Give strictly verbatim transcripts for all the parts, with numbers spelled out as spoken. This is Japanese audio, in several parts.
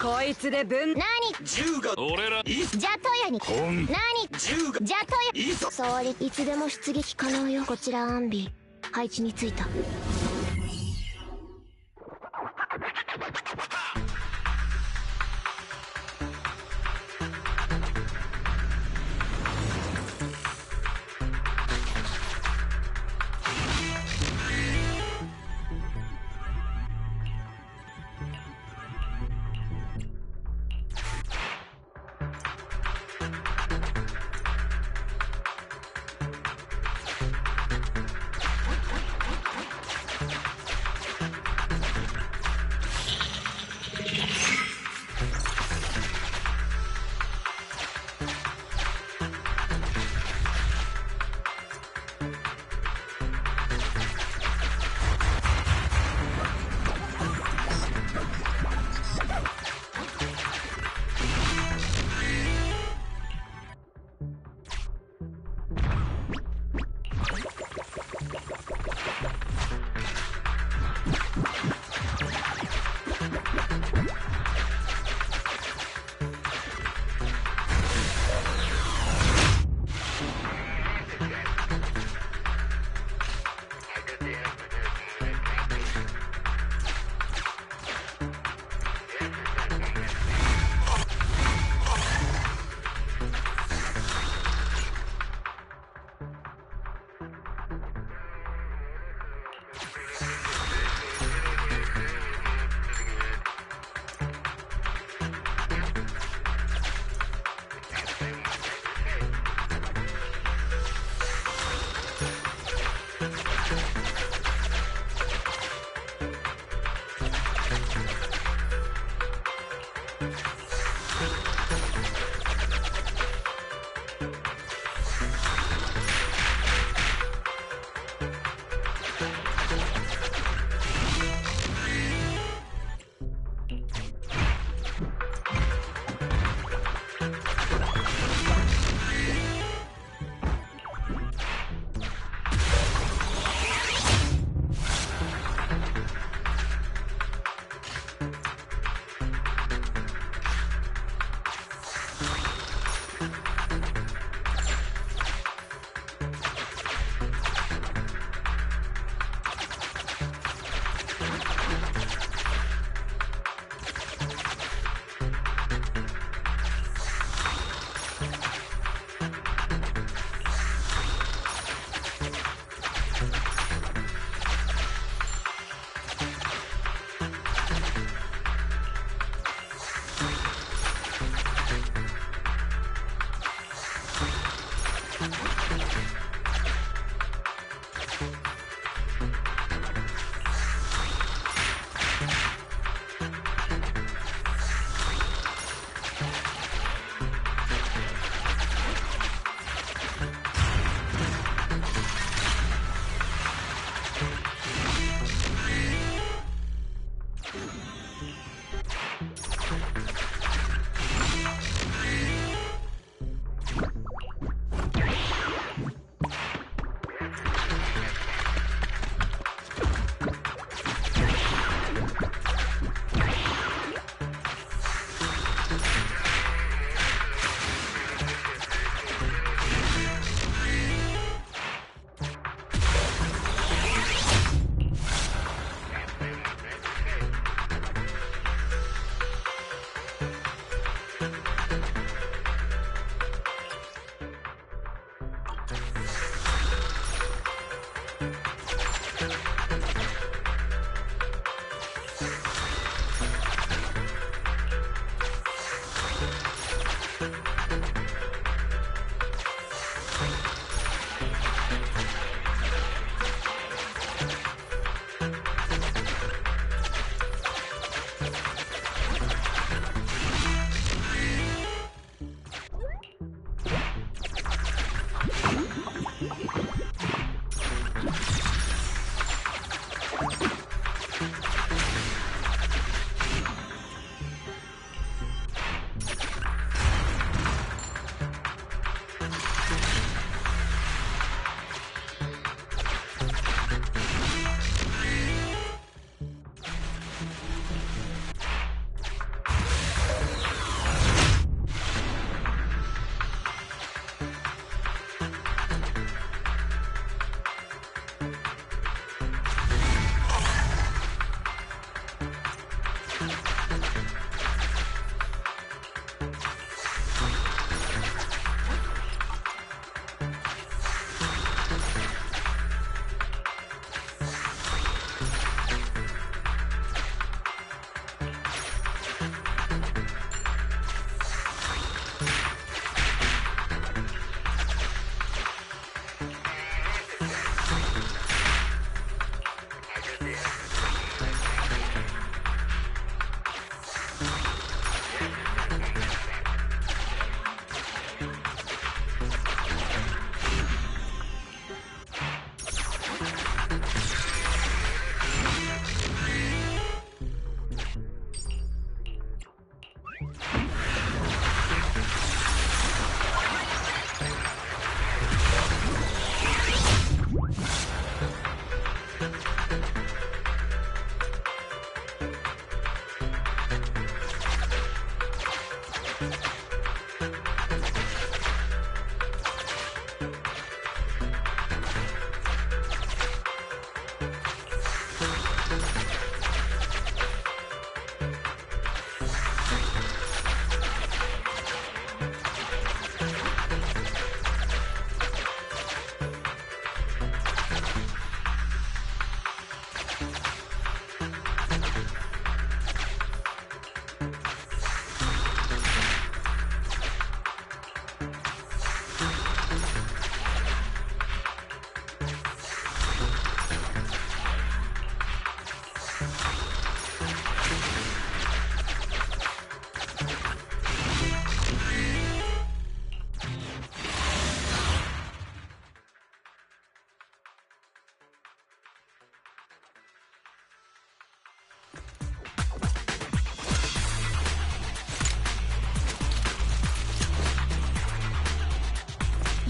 こいつで分。 何銃が俺らいいじゃとやにこん何銃がじゃとやいいぞ。 総理いつでも出撃可能よ。こちらアンビ配置についた。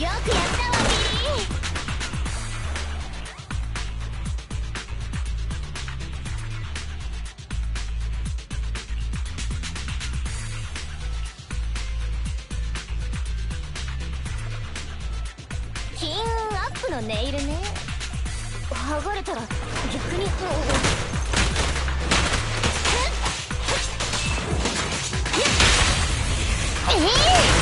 よくやったわビー。金運アップのネイルね。剥がれたら逆にこう。ええ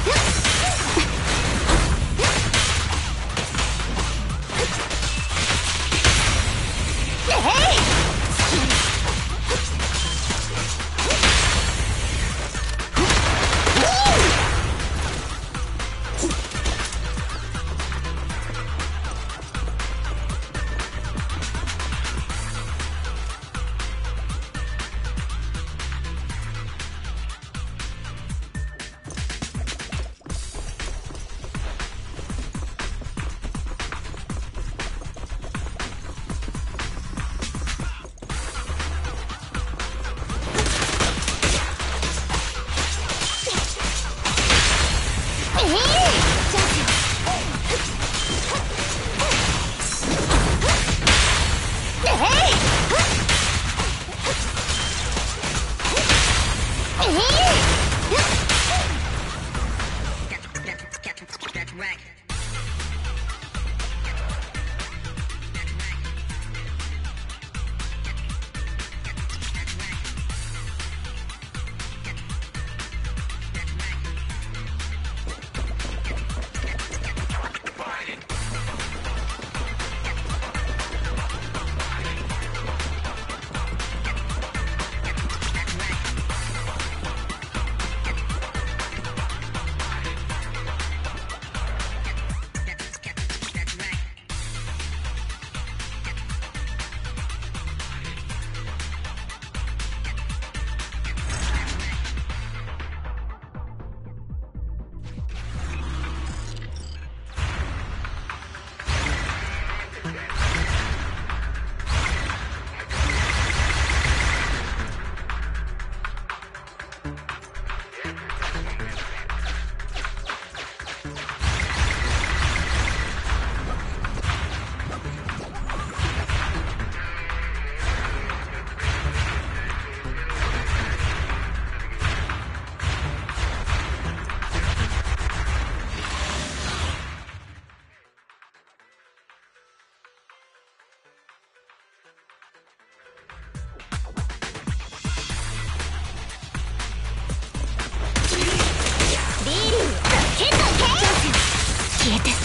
消えて。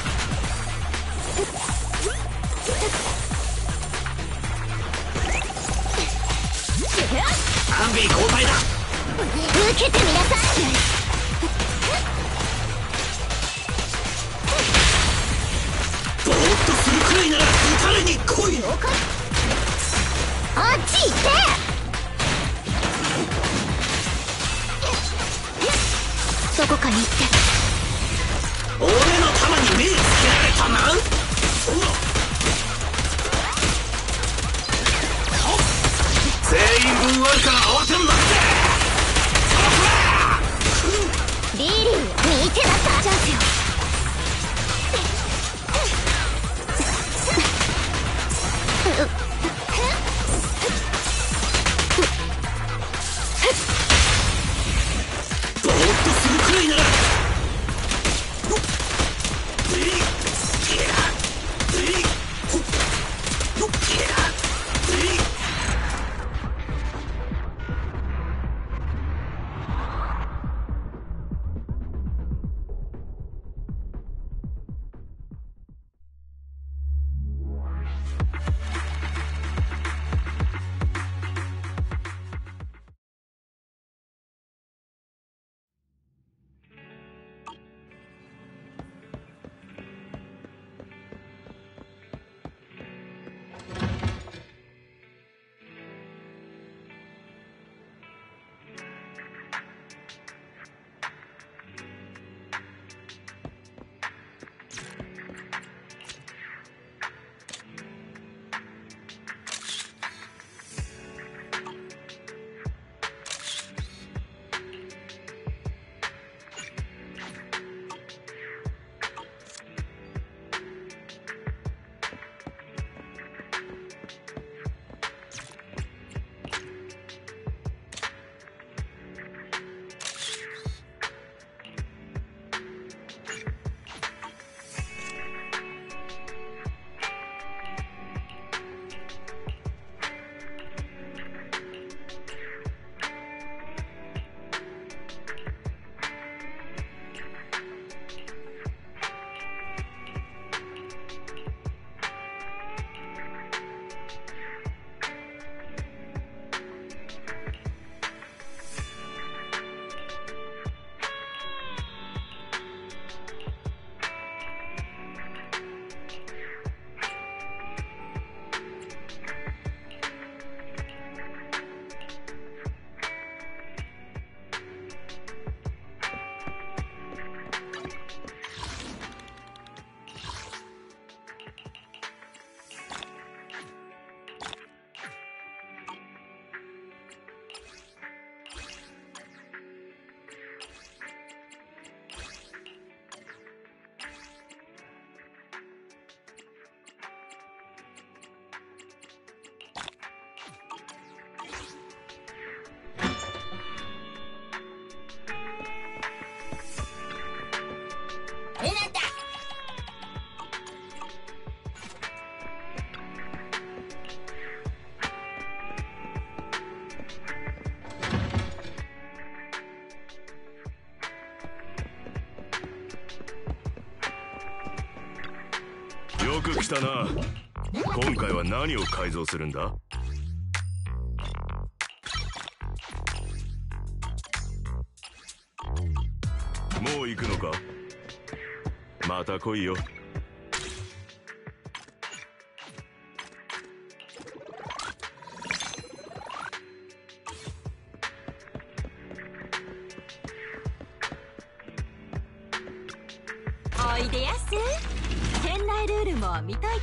アンビー交代だ。 受けてみなさい。 ぼーっとするくらいなら撃たれに来い。 あっち行って。どこかに行って。 俺の弾に目つけられたな。全員分あるから慌てんなって。 リリー見てなさい。チャンスよ。 れなんだ。 よく来たな。今回は何を改造するんだ？もう行くのか？また来いよ。 おいでやす。店内ルールも見といてな。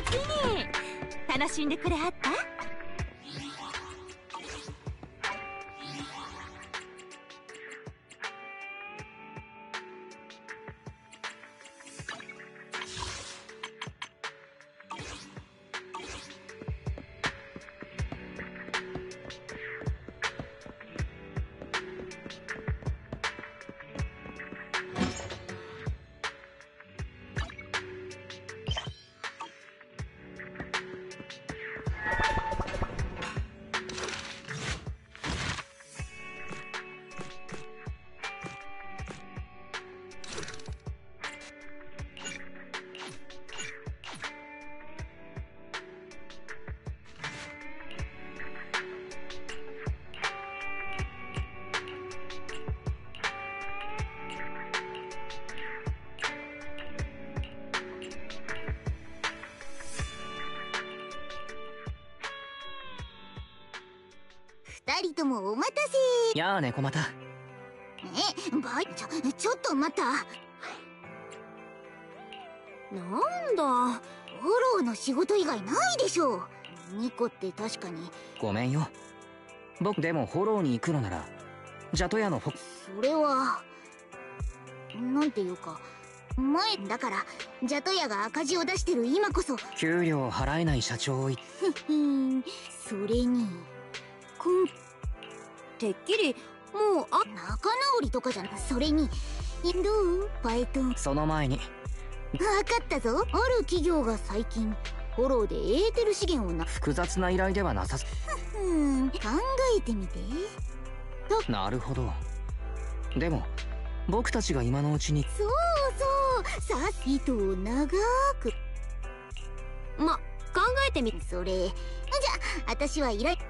に楽しんでくれはった？ 二人ともお待たせ。 やあ猫又。 え、ばいちょちょっと待った。なんだ、フォローの仕事以外ないでしょ。ニコって確かに。 ごめんよ。僕でもフォローに行くのならジャトヤのフォ。 それはなんていうか、前だからジャトヤが赤字を出してる今こそ。 給料払えない社長を言っふふん、それにこんてっきりもうあ仲直りとかじゃない。それにどうバイト。 その前に分かったぞ。ある企業が最近フォローでエーテル資源をな。 複雑な依頼ではなさす。 ふふん、考えてみて。 なるほど。でも僕たちが今のうちに。 そうそう、さっ糸を長く。ま、考えてみ。それじゃあ私は依頼。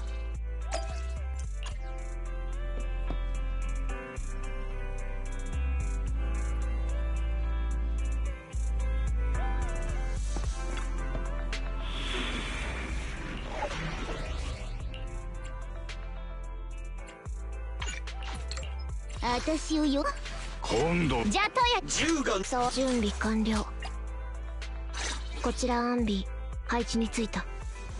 私をよ。 今度じゃとや銃が。 そう、準備完了。こちらアンビ配置についた。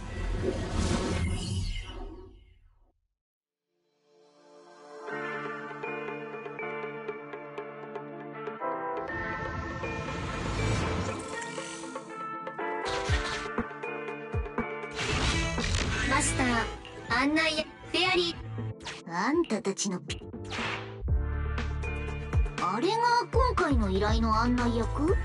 マスター案内やフェアリー。 あんたたちのピあれが今回の依頼の案内役？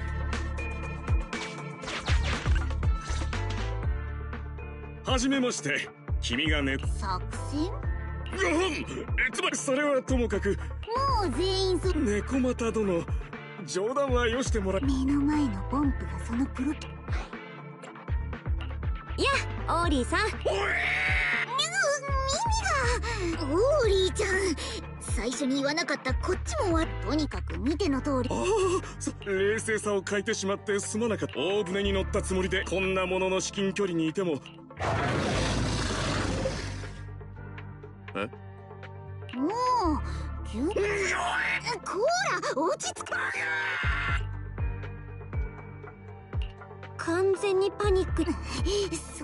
はじめまして。君がね。 作戦？ うん、つまりそれはともかく。 もう全員そ。 猫又殿、冗談はよしてもら。 目の前のポンプがそのプロ。 いや、オーリーさん。 耳が。オーリーちゃん、最初に言わなかったこっちもは。とにかく見ての通り。 ああ、冷静さを欠いてしまってすまなかった。大船に乗ったつもりでこんなものの至近距離にいても。え？ もう急に。こら落ち着く。 完全にパニック。 そう。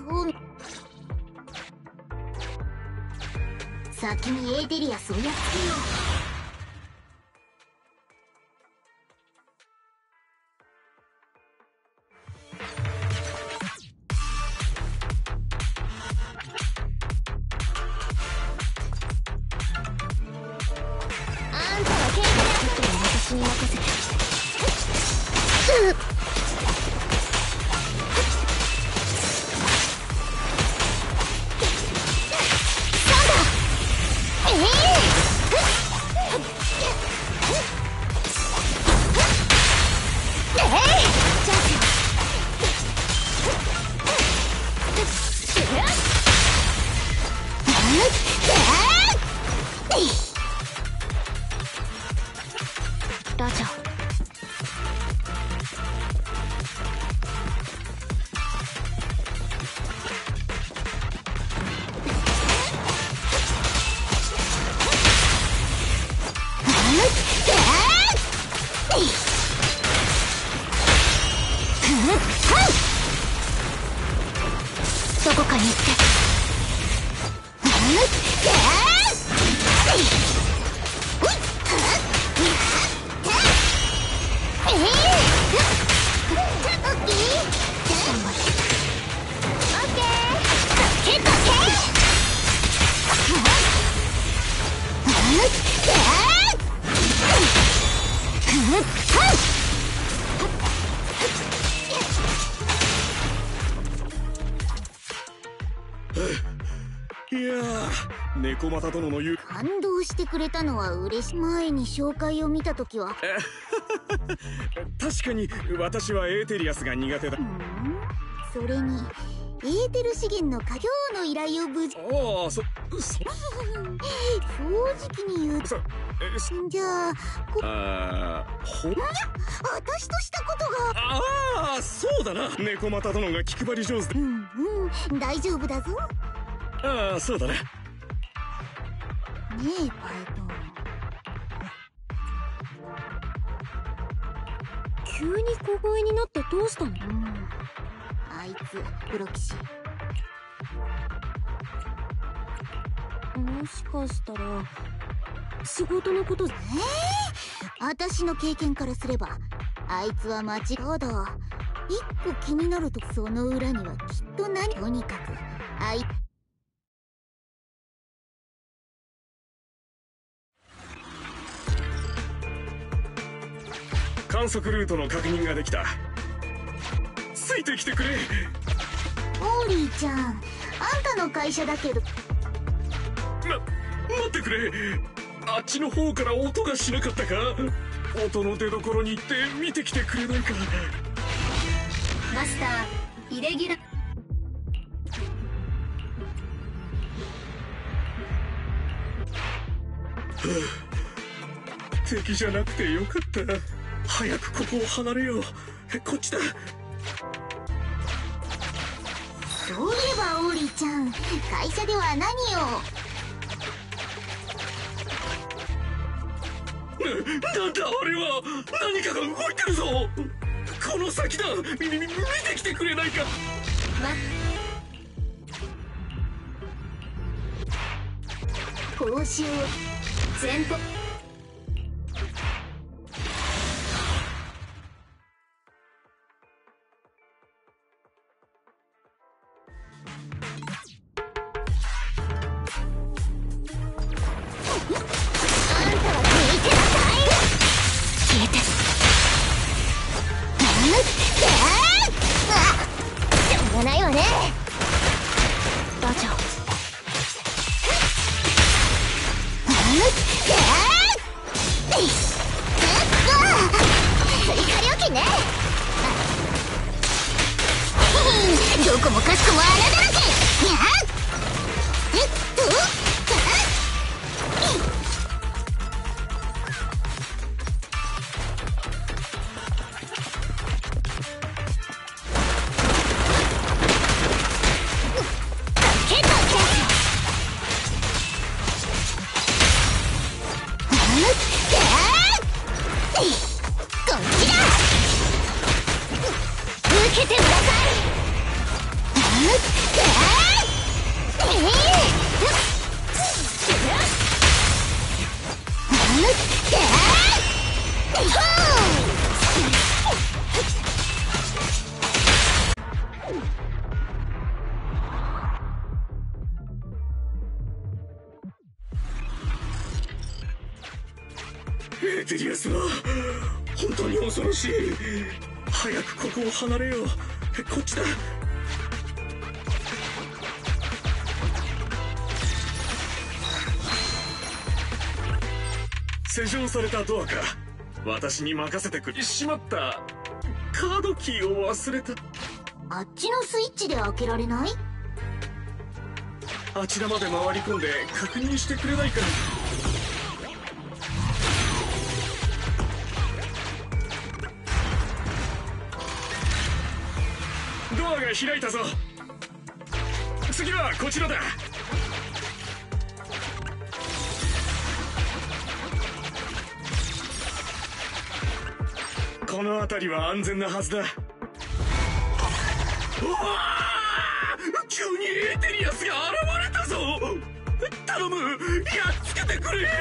先にエーテリアスをやっつけよう。 あんたはケンカだと私に任せて。ラジャどこかに行って。 いやー、猫又殿の言う感動してくれたのは嬉しい。前に紹介を見た時は確かに私はエーテリアスが苦手だ。 うん、それにエーテル資源の家業の依頼を無事。 ああ、そそ正直に言うそえそじゃあこあーほ私としたことが。 ああ、そうだな。猫又殿が気配り上手で。 うんうん、大丈夫だぞ。 ああ、そうだな。 ねえパイトン、急に小声になってどうしたの？うん、あいつ黒騎士。もしかしたら仕事のこと。ええー、私の経験からすればあいつは間違いだ。一個気になると、その裏にはきっと何。とにかくあい観測ルートの確認ができた。ついてきてくれ。 オーリーちゃん、あんたの会社だけど。 ま、待ってくれ。あっちの方から音がしなかったか。音の出所に行って見てきてくれないか。 マスター、イレギュラー。 敵じゃなくてよかった。早くここを離れよう。こっちだ。 そういえばオーリーちゃん、会社では何を。 な、なんだあれは。何かが動いてるぞ。この先だ。み、み、見てきてくれないか。 報酬前方。 ないわね。 バチャ。 どこもかしこも穴だらけ。 エーテリアスは本当に恐ろしい。早くここを離れよう。こっちだ。施錠されたドアか。私に任せてくれ。しまった。カードキーを忘れた。 あっちのスイッチで開けられない？ あちらまで回り込んで確認してくれないか。ドアが開いたぞ。次はこちらだ。この辺りは安全なはずだ。うわー！急に頼む、やっつけてくれ。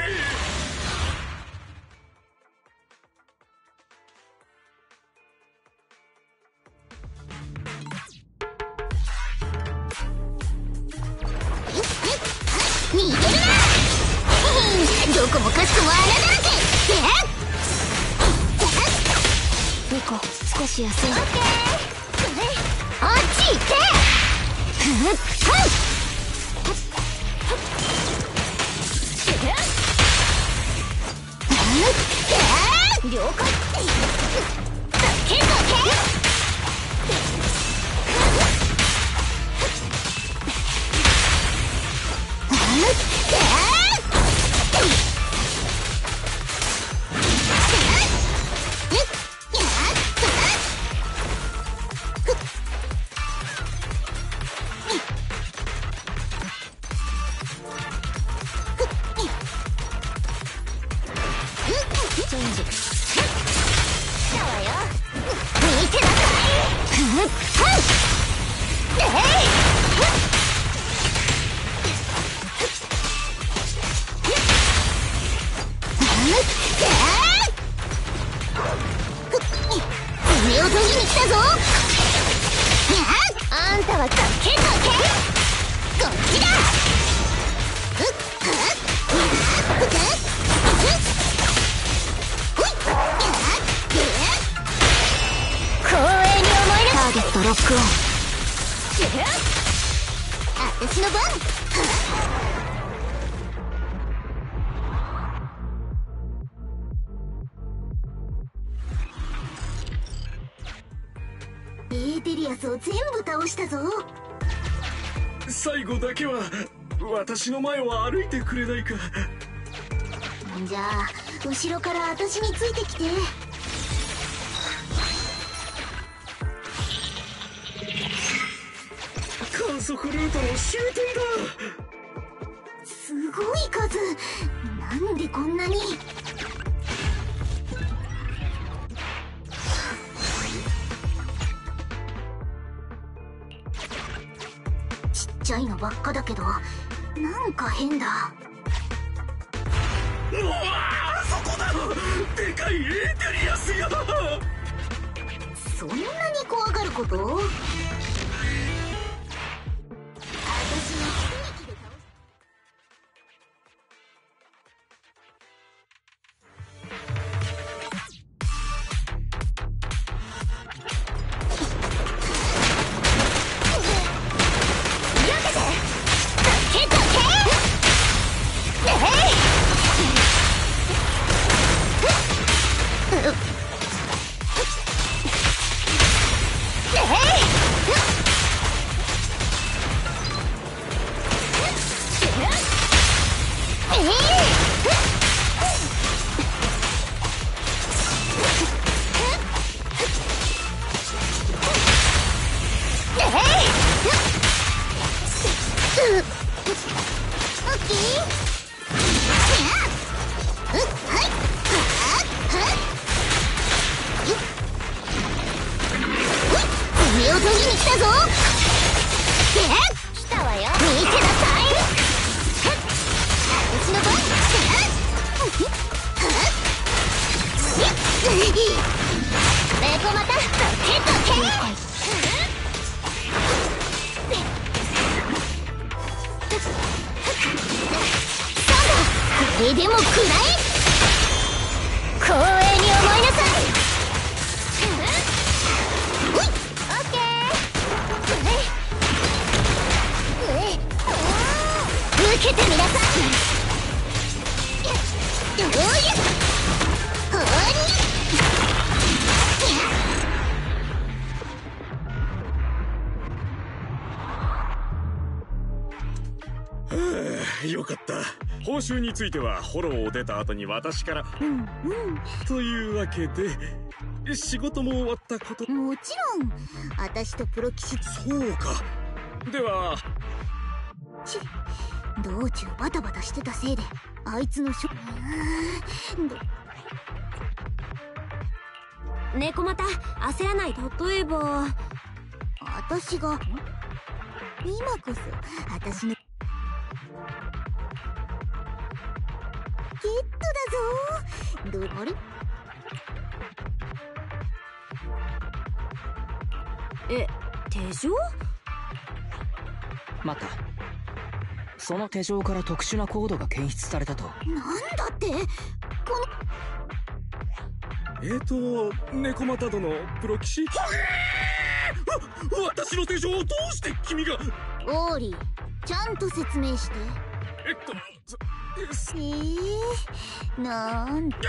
逃げるな。どこもかしこも穴だらけ。 ニコ、少し休んで。 オッケー。あっち行って。了解。どけどけ。 チェンジ。 来たわよ。見てなさい。爪を研ぎに来たぞ。あんたはどけどけ。こっちだ。光栄に思いな。 ターゲットロックオン。 私の番。エーテリアスを全部倒したぞ。 最後だけは私の前を歩いてくれないか。 じゃあ後ろから私についてきて。 観測ルートの終点だ。 すごい数。なんでこんなに。ちっちゃいのばっかだけどなんか変だ。 うわあ、そこだ。でかいエーテリアスや。 そんなに怖がること？私の一撃で倒す。目を研ぎに来たぞ。来たわよ。見てなさい。私の番。猫またどけどけ。これでも食らえ。光栄に思いなさい。オッケー。受けてみなさい。どういうほーに。よかった。報酬についてはフォローを出た後に私から。 うんうん。 というわけで仕事も終わったこと。 もちろん私とプロ棋士。 そうか。ではち道中バタバタしてたせいであいつのしょうーんど猫また焦らない。例えば私が今こそ私のどあれえ、手錠？ 待った。その手錠から特殊なコードが検出されたと。 なんだって？こえーと猫又殿、プロ棋士。はげー！わ私の手錠をどうして君が。 のオーリー、ちゃんと説明して。 えっとえー、なんだ。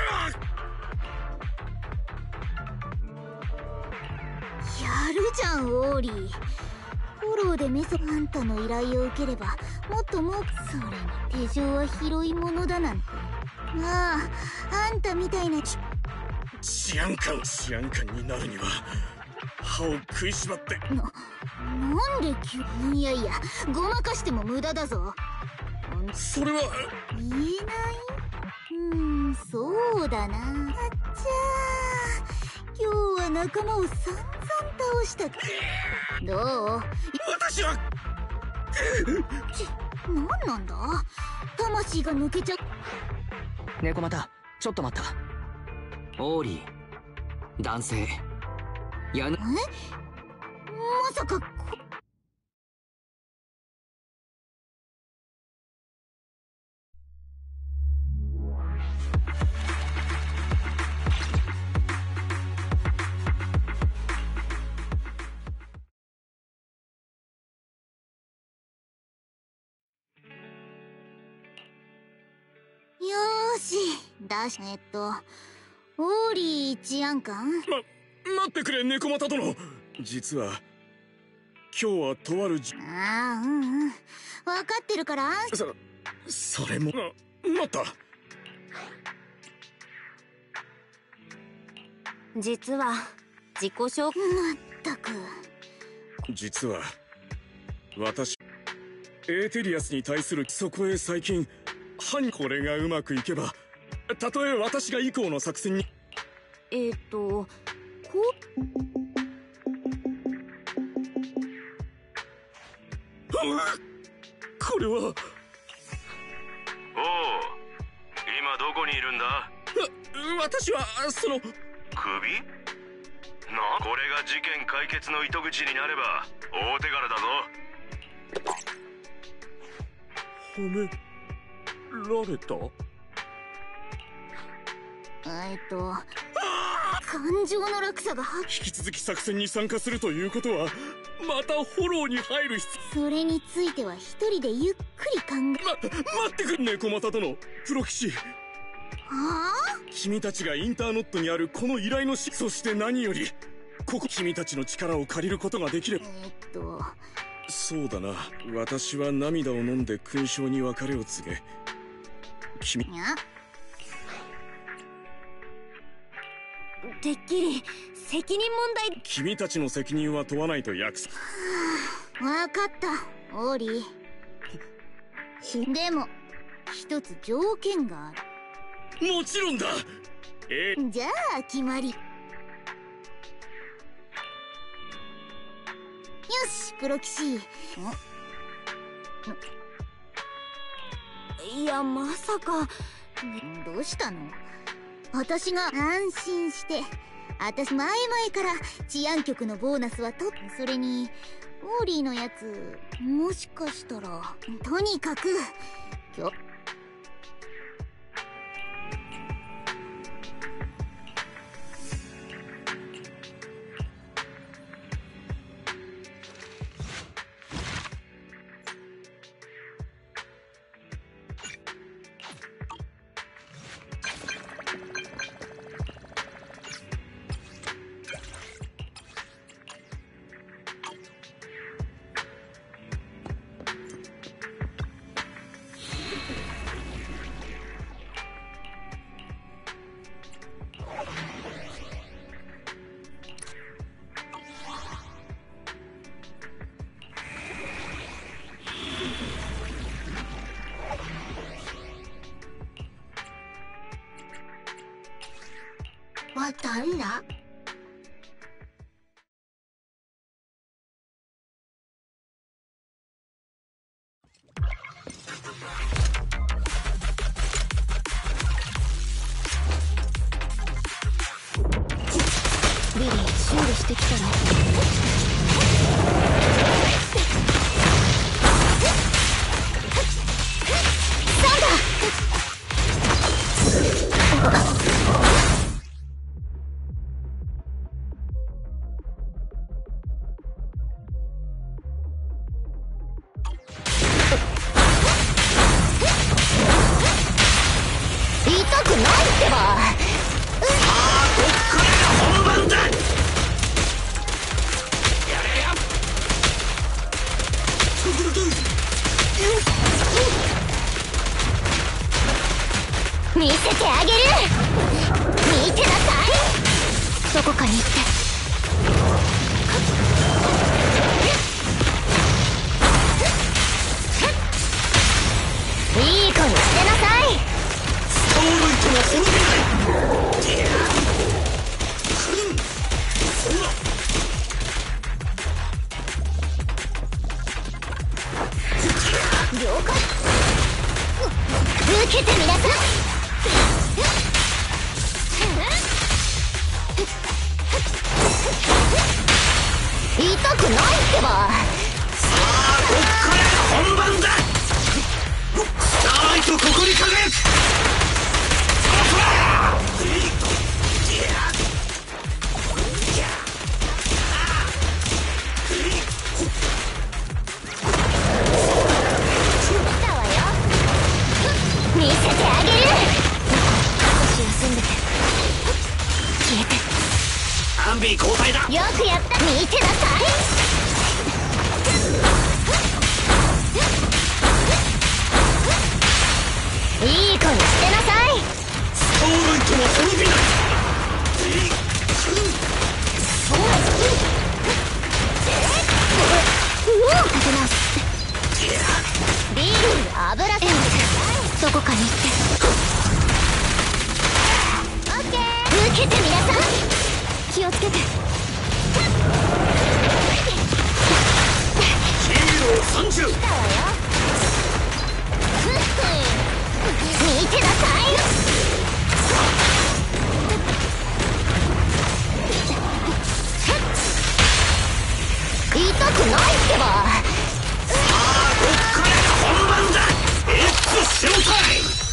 やるじゃんオーリー。フォローでメソあんたの依頼を受ければもっともっと。それに手錠は広いものだなんて。まああんたみたいなち治安官治安官になるには歯を食いしばってな、なんで急に。いやいやごまかしても無駄だぞ。 それは言えない。うーん、そうだな。あっちゃー、今日は仲間を散々倒した。どう？ 私はち、なんなんだ？魂が抜けちゃ。 猫又、ちょっと待った。オーリー、男性やぬ。 え？まさかこ。よーし、だし、えっと、オーリー治安官？ ま、待ってくれ猫又殿。実は今日はとあるじ。 ああ、うんうん。分かってるから安心。 そ、それも、な、待った。 実は自己紹介。 まったく。 実は私エーテリアスに対するそこへ最近犯これがうまくいけばたとえ私が以降の作戦に。 えーっとここれは。おお、 今どこにいるんだ？ わ私はその。 首？な、これが事件解決の糸口になれば大手柄だぞ。 褒められた？ えっと感情の落差がはっ。 引き続き作戦に参加するということはまたフォローに入る必要。 それについては一人でゆっくり考え。 ま、待ってくんね猫又殿、プロ棋士。 はあ？ 君たちがインターノットにあるこの依頼のし、そして何よりここ君たちの力を借りることができれば。 えっとそうだな、私は涙を飲んで勲章に別れを告げ君。 にゃてっきり責任問題。 君たちの責任は問わないと約束。 わかったオーリー。でも一つ条件がある。 もちろんだ。えー、 じゃあ決まり。よしプロ棋士。 いやまさか。 どうしたの？私が安心して。私前々から治安局のボーナスはと。それにオーリーのやつもしかしたら。とにかく今日は誰だ？ 準備してきたね。 なんだ。痛くないってば。見せてあげる。見てなさい。 どこかに行って。 いい子にしてなさい。 ストールイトも滅びない。 了解。受けてみなさい。痛くないってば。 さあこっからが本番だ。スターライトここに輝く。そら来たわよ。見せてあげる。 少し休んでて。消えて。 アンビー交代だ。 よくやった。見てなさい。いい子にしてなさい。 ストールイトも滅びない。 立て直す。 ビールに油せんどこかに行って。 オッケー。受けてみなさい。 気をつけて。 ヒーローさんじゅう。 来たわよ。見てなさい。痛くないってば。 さあこっからが本番だ。エッツショータイム。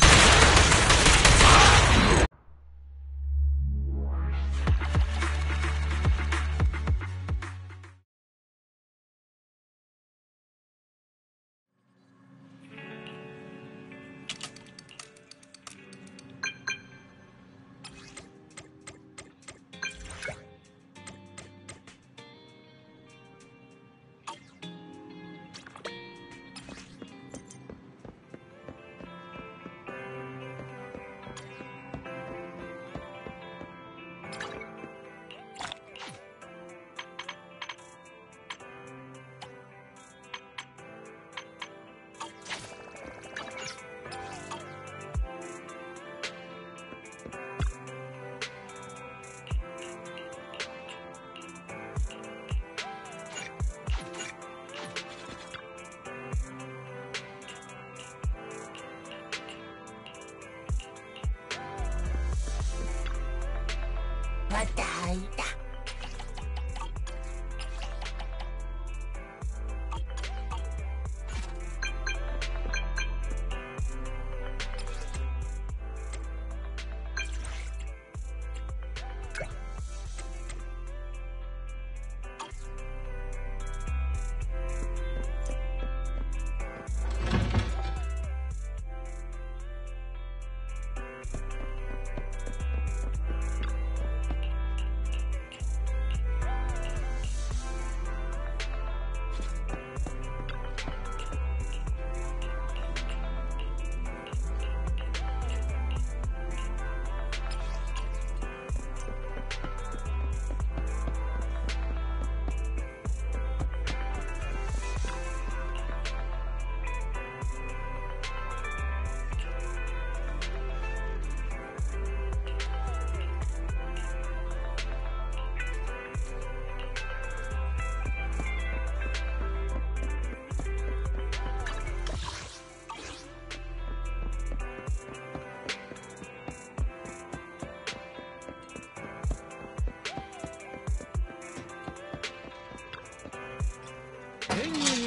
また開いた。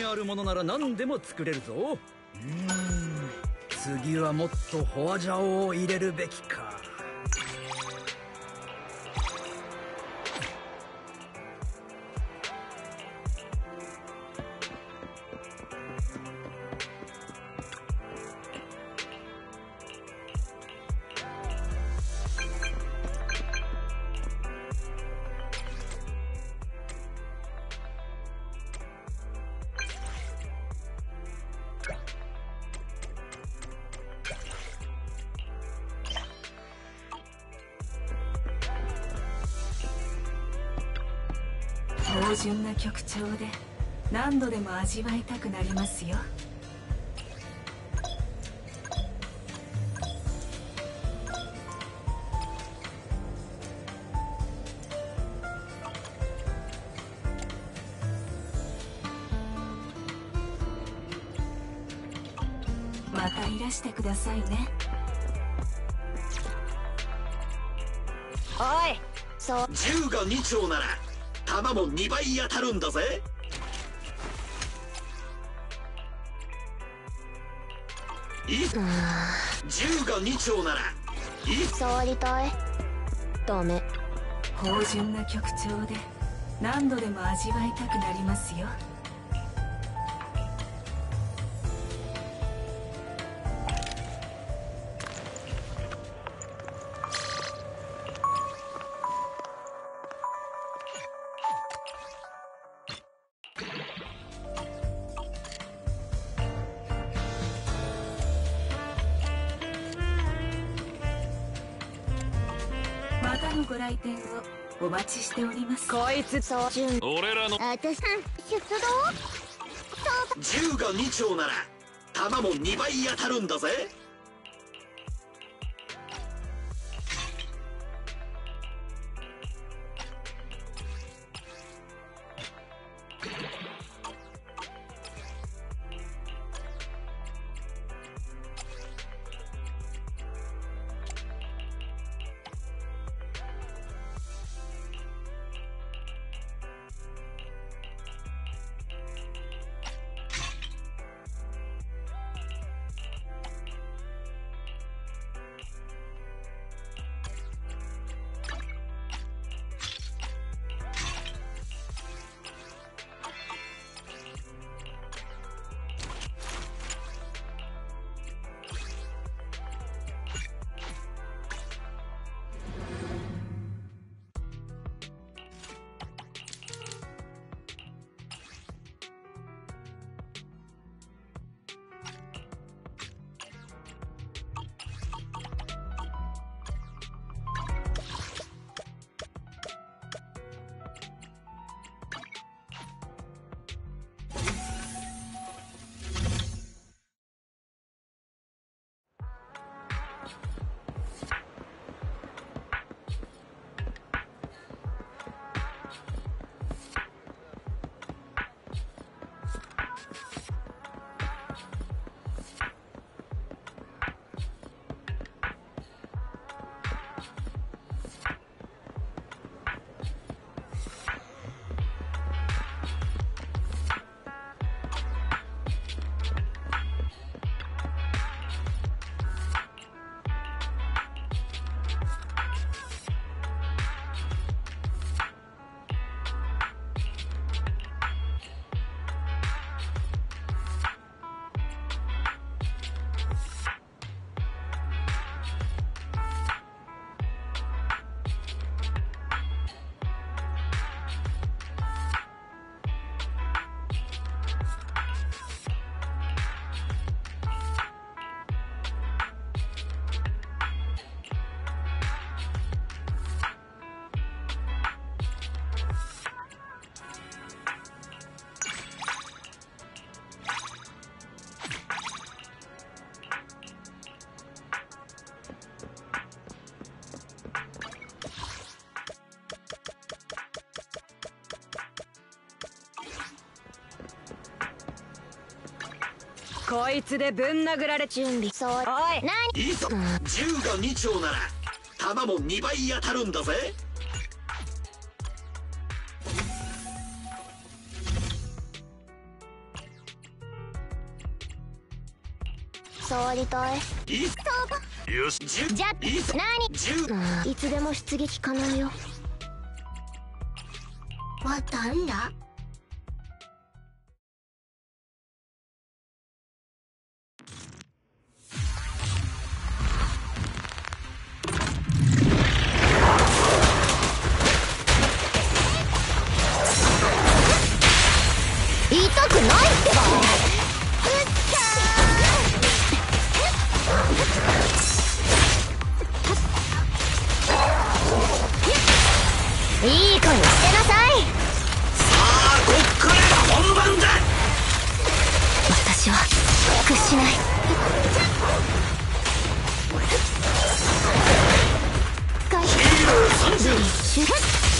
あるものなら何でも作れるぞ。うーん、次はもっとホワジャオを入れるべきか。 芳醇な曲調で何度でも味わいたくなりますよ。またいらしてくださいね。 おい、そう銃がに丁なら弾もにばい当たるんだぜ。い銃がに丁ならい触りたい。ダメ。 芳醇な曲調で何度でも味わいたくなりますよ。またのご来店をお待ちしております。 こいつそう準俺らのあたし出動。 銃がに丁なら弾もにばい当たるんだぜ。 こいつでぶん殴られ準備そう。おい何いいぞ。銃がに丁なら弾もにばい当たるんだぜ。 触りたい。 よし、じゅじゃ何、うん、いつでも出撃可能よ。 わたんだ。痛くないってば。いい子にしてなさい。 さあ、こっからが本番だ。 私は屈しない。回避。シュッ。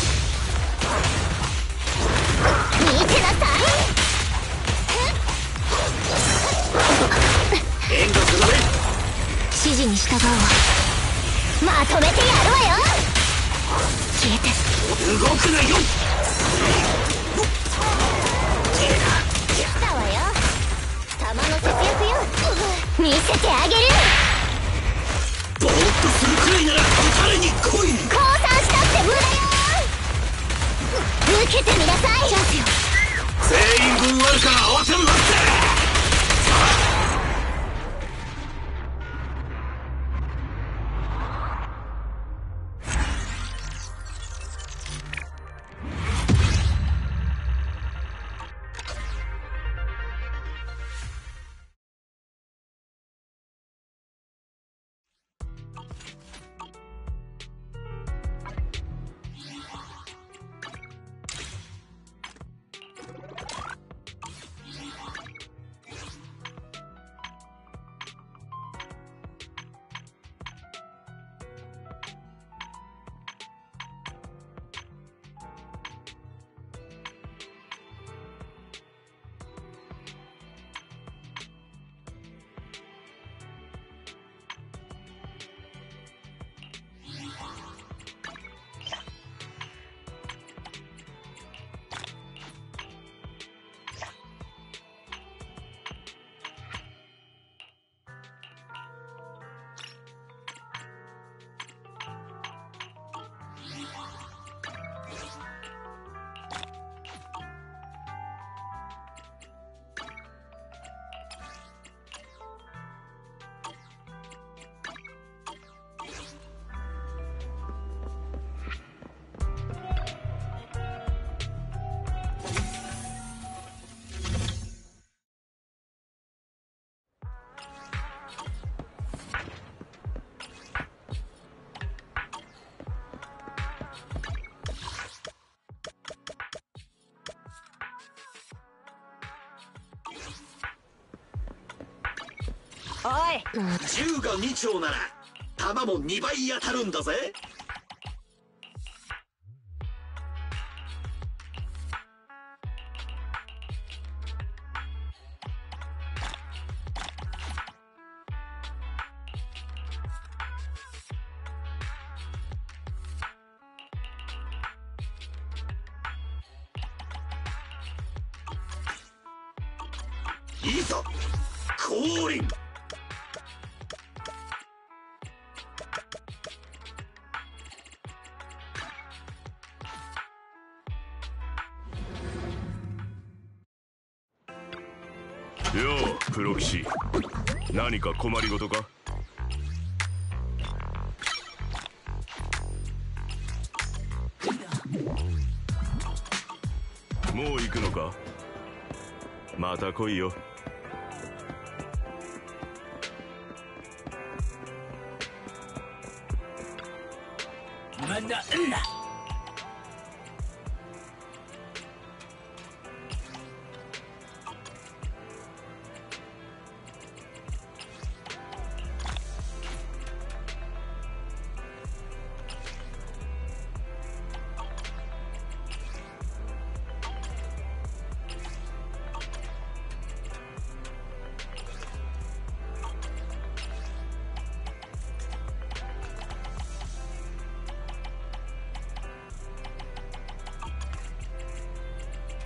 見てなさい。 援護するね。 指示に従うわ。まとめてやるわよ。消えて。 動くなよ。 来たわよ。弾の節約よ。見せてあげる。 ぼーっとするくらいなら撃たれに来い。 降参したって無駄よ。受けてみなさい。チャンスよ。 全員分あるから慌てんなって。 おい、 銃がに丁なら弾もにばい当たるんだぜ。いざ降臨。 よう黒騎士、何か困りごとか？もう行くのか？また来いよ。 まだんだ。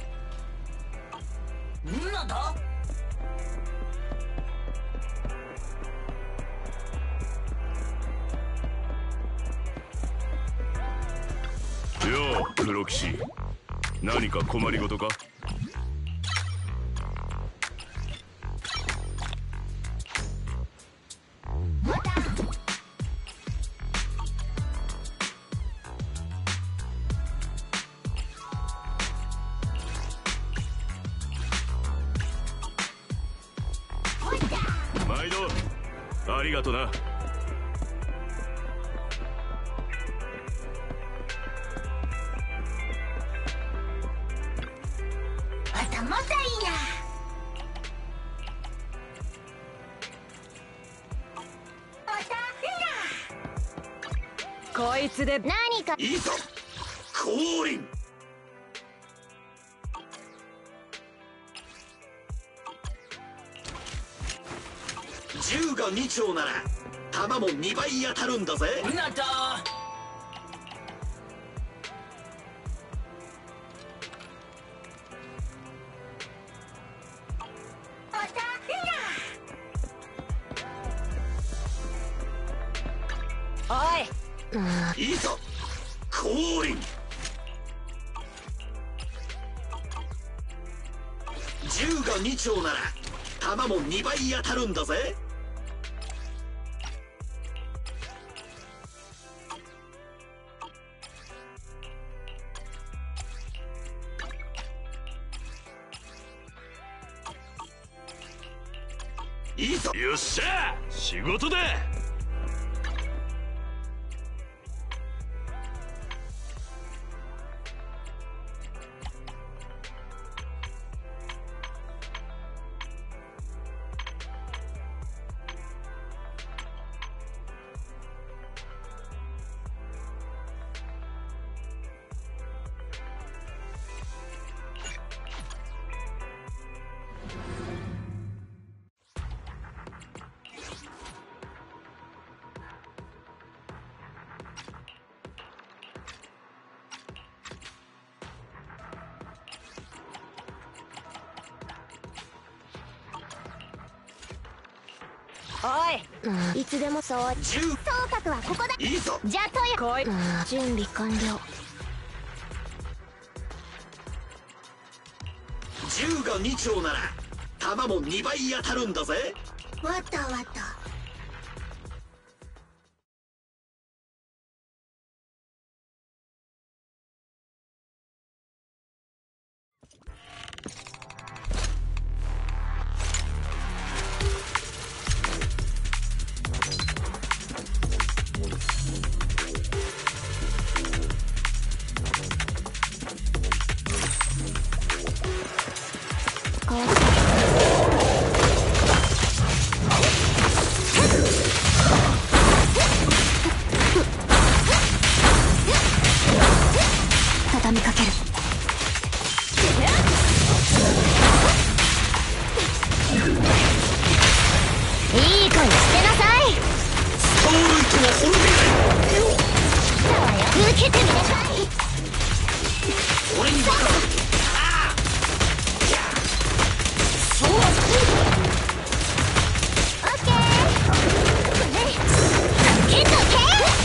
なんだ？ よう黒騎士、何か困りごとか？毎度ありがとな。 頭だいな。 こいつで何かいいぞ降臨。銃がに丁なら弾もにばい当たるんだぜ。 なんとおい、 いいぞ降臨。銃がに丁なら弾もにばい当たるんだぜ。いいぞ。 よっしゃ仕事だ。 おい、いつでもそう銃総括はここだ。 いいぞ。 じゃとやこい準備完了。 銃がに丁なら弾もにばい当たるんだぜ。 わったわった。 こう畳みかける。いい子にしてなさい。 スターライトは滅びない。 受けてみなさい。 俺に任せる。そうオッケー。けどけ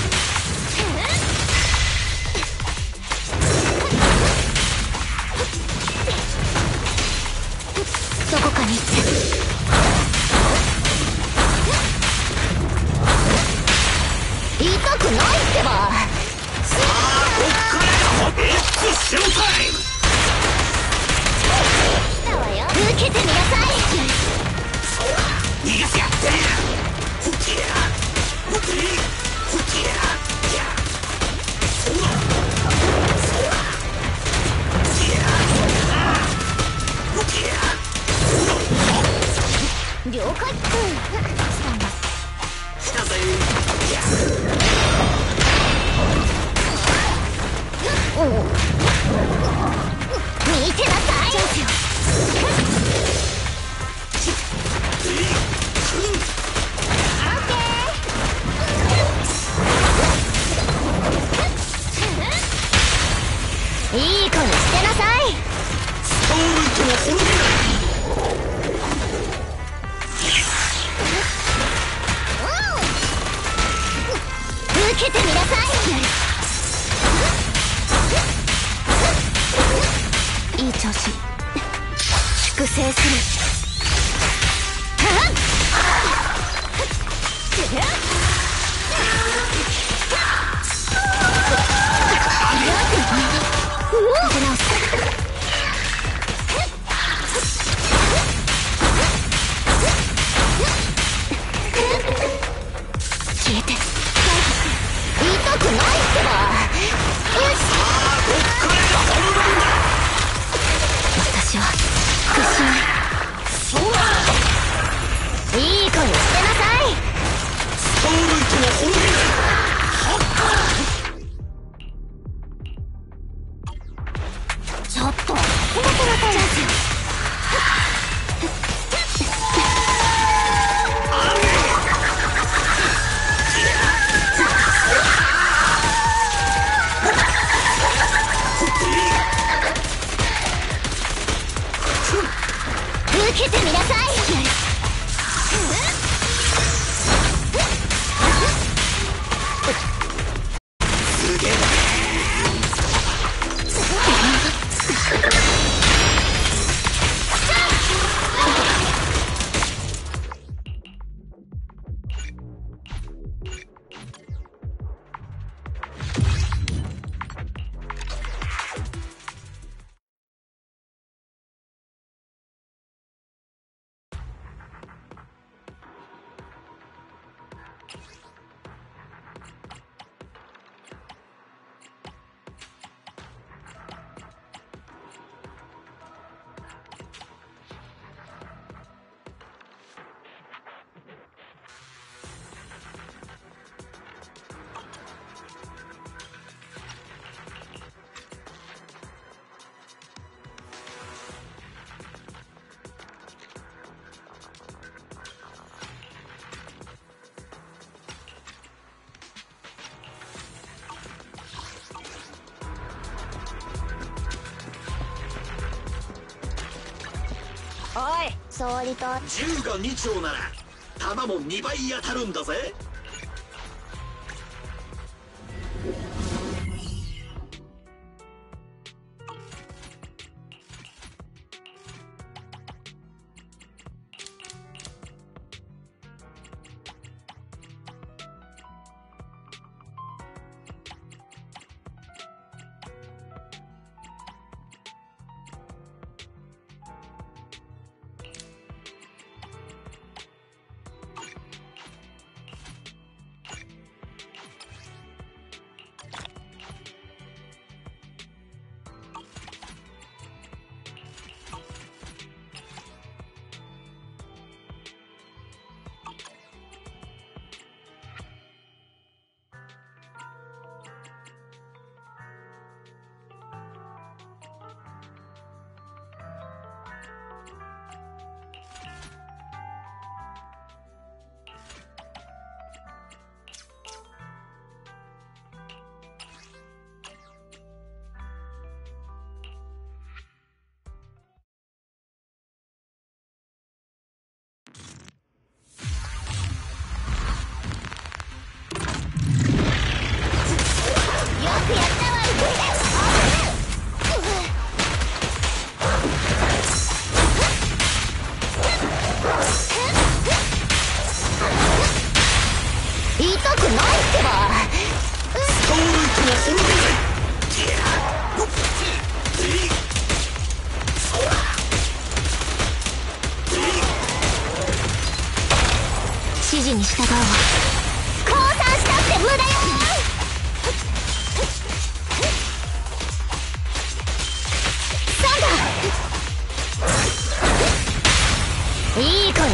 どこかに行って痛くないってば。 さあこっからがエックスショータイム。 来たわよ。受けてみなさい。 逃がすやってふっきやふっきふっきやいやそうだそうだふっきやふっきや了解。うんスタンバイ。 来たぜ。いや見てなさい。いい子にしてなさい。 スターライトは滅びない。 受けてみなさい。 粛清する。消えて。痛くないってば。よし。私は屈しない。いい子にしてなさい。 スターライトは滅びない。 ちょっと待って待って。受けてみなさい。 すげえおい、総理と銃がに丁なら弾もにばい当たるんだぜ。 指示に従うわ。降参したって無駄よ。いい子に。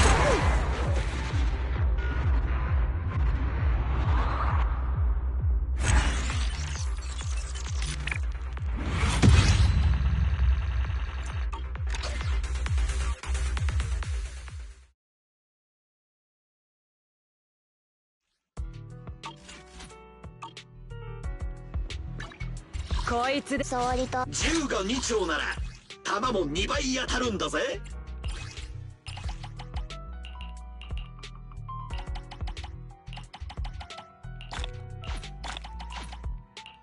こいつで総理と銃がに丁なら弾もにばい当たるんだぜ。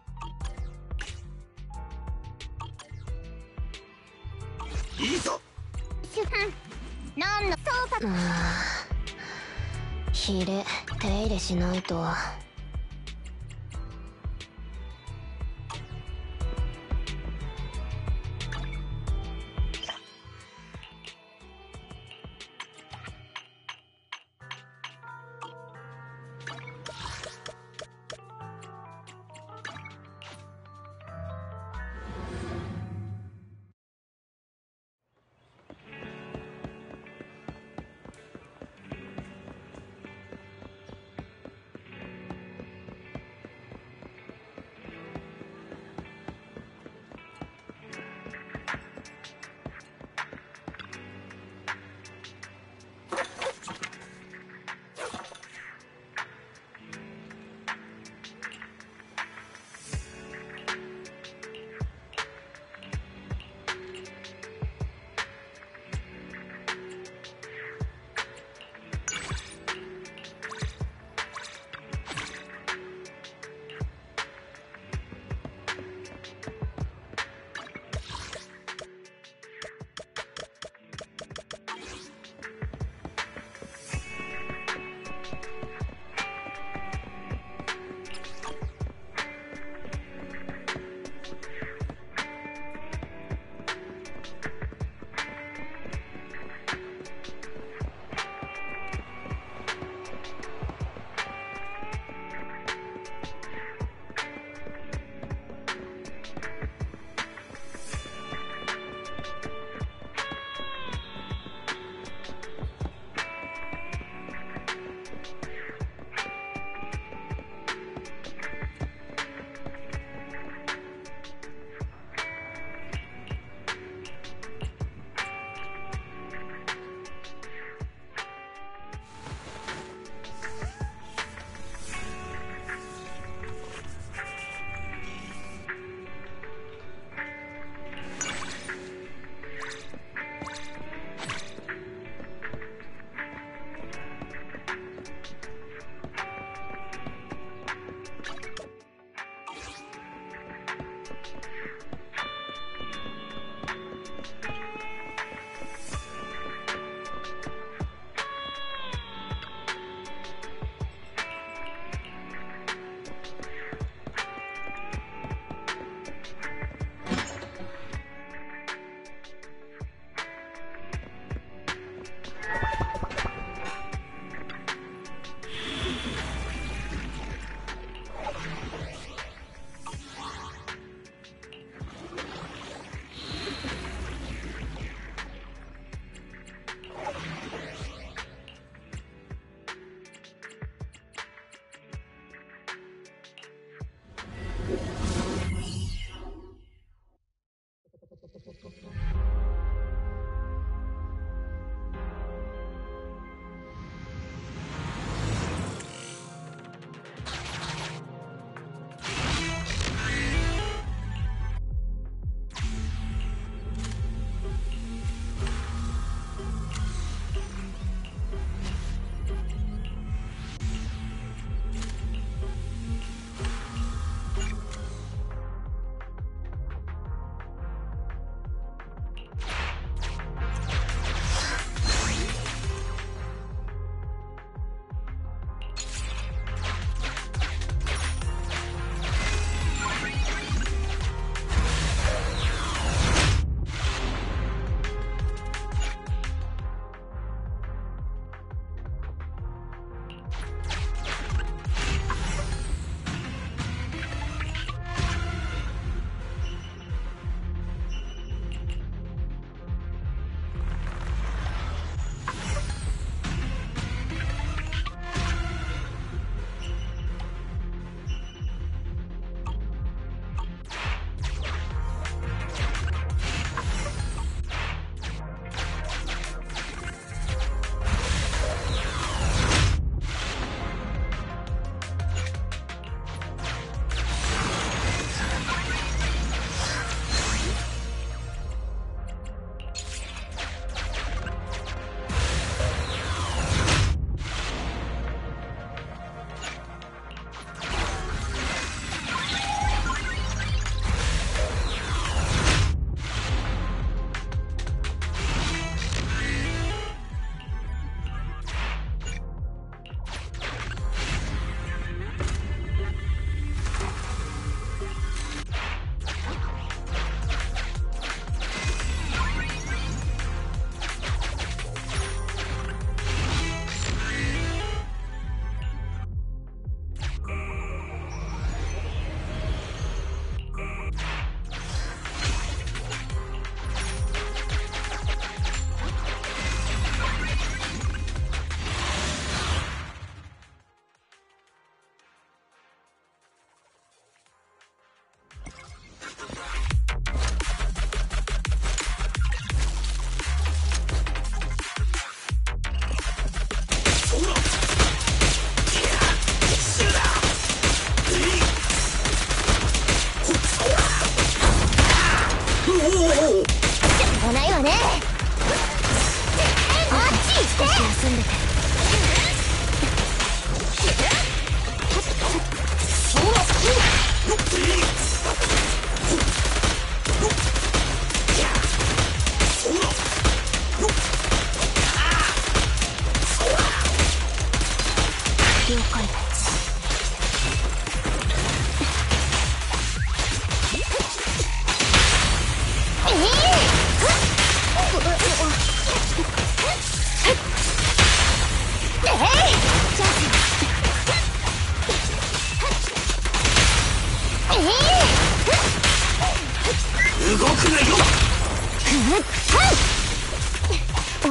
いいぞ、 シュなんのそうか。 ヒレ手入れしないと。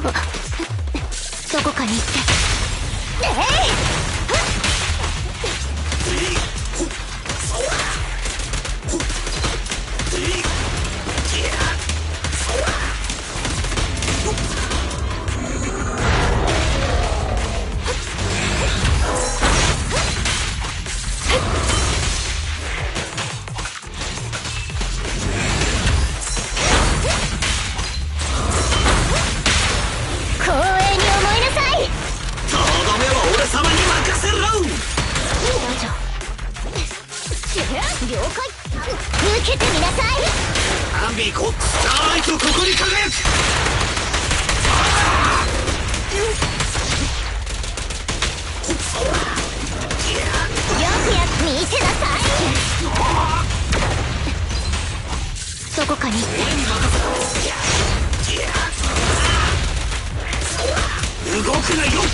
夫。どこかに行ってえいどこかに行って動くなよ。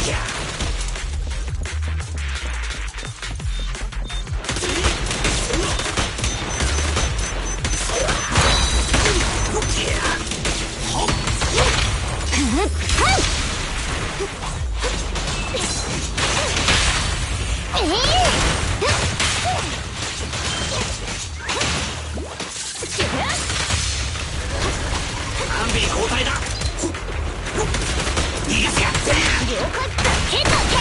アンビ交代だ。逃がすやつ。 了解だけだけ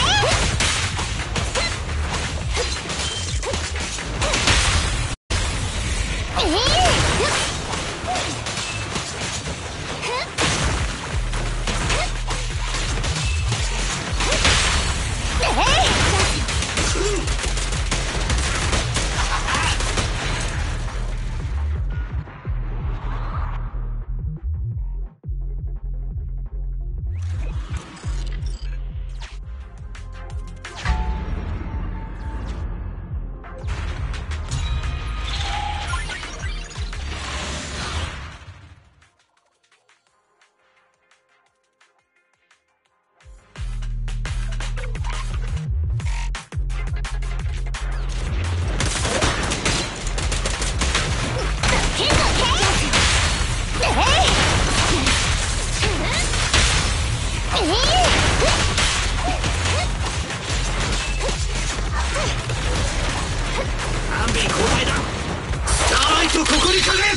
アンビ交代だ。スターライトここに輝く。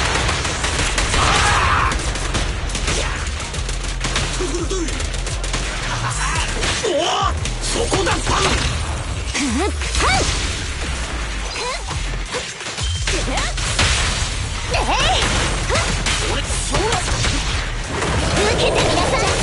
おお、そこだパン。俺そうだ。 受けてみなさい。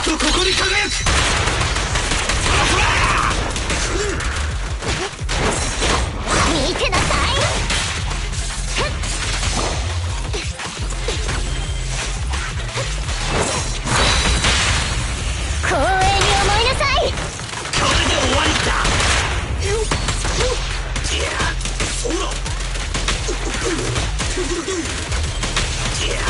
とここに輝く。 見てなさい。光栄に思いなさい。 これで終わりだ。よっいやそうだ。いや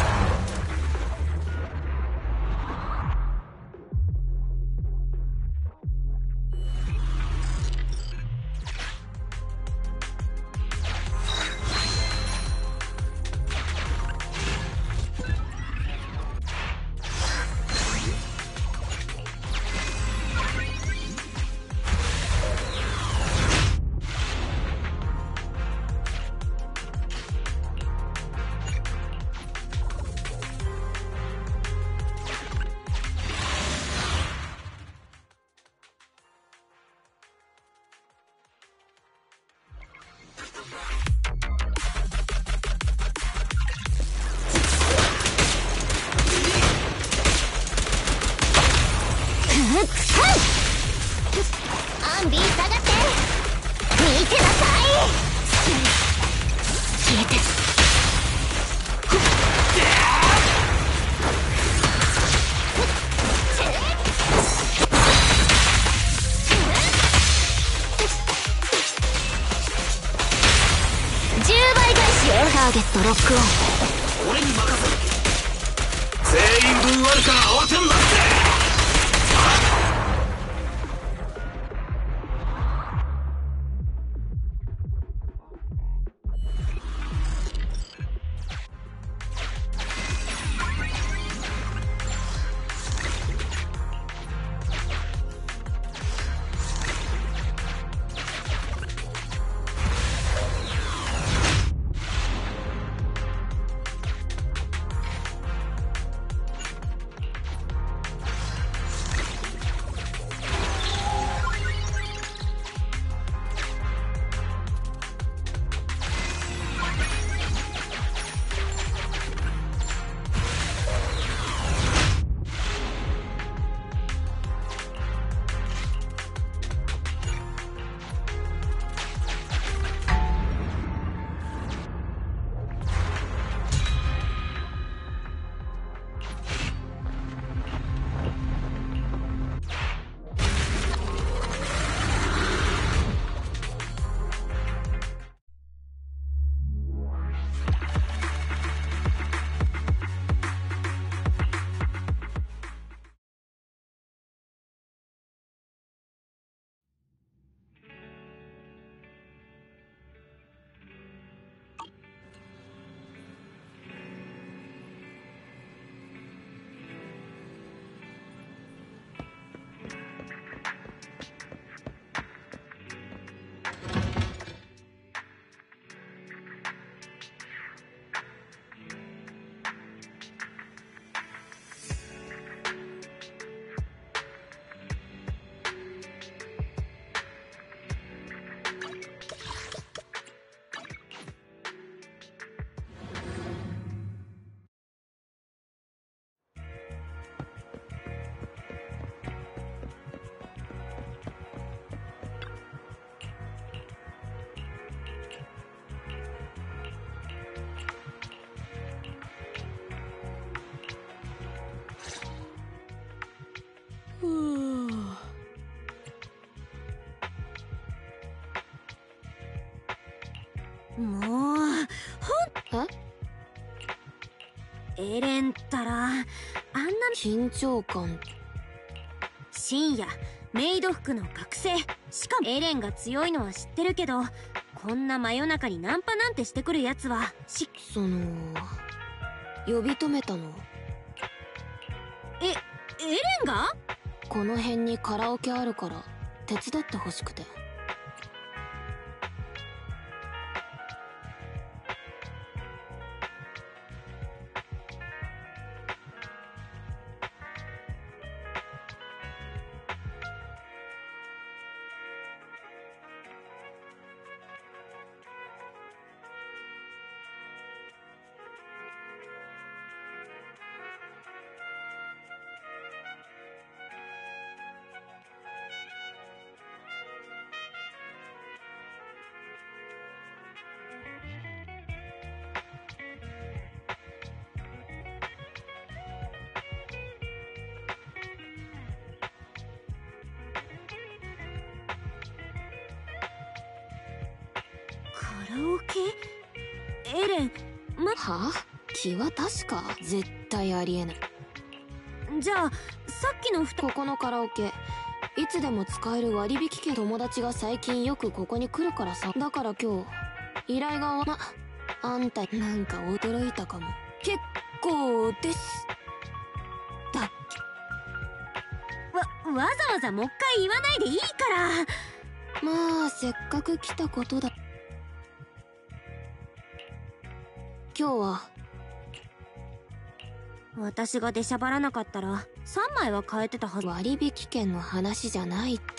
アンビー下がって。見てなさい。消えて。じゅうばい返しよ。ターゲットロックオン。 俺に任せ。全員分あるから慌てんなって。 もうほんエレンったらあんな緊張感。 深夜メイド服の学生、しかもエレンが強いのは知ってるけど、こんな真夜中にナンパなんてしてくるやつはしその呼び止めたの。 えエレンが？ この辺にカラオケあるから手伝ってほしくて。 ラオケエレン、ま、 はあ？気は確か絶対ありえない。 じゃあさっきのふたここのカラオケいつでも使える割引券。友達が最近よくここに来るからさ。だから今日依頼がま、あんたなんか驚いたかも。結構ですだ。 わわざわざもう一回言わないでいいから。 まあせっかく来たことだ。今日は私が出しゃばらなかったらさんまいは買えてたはず。 割引券の話じゃないって。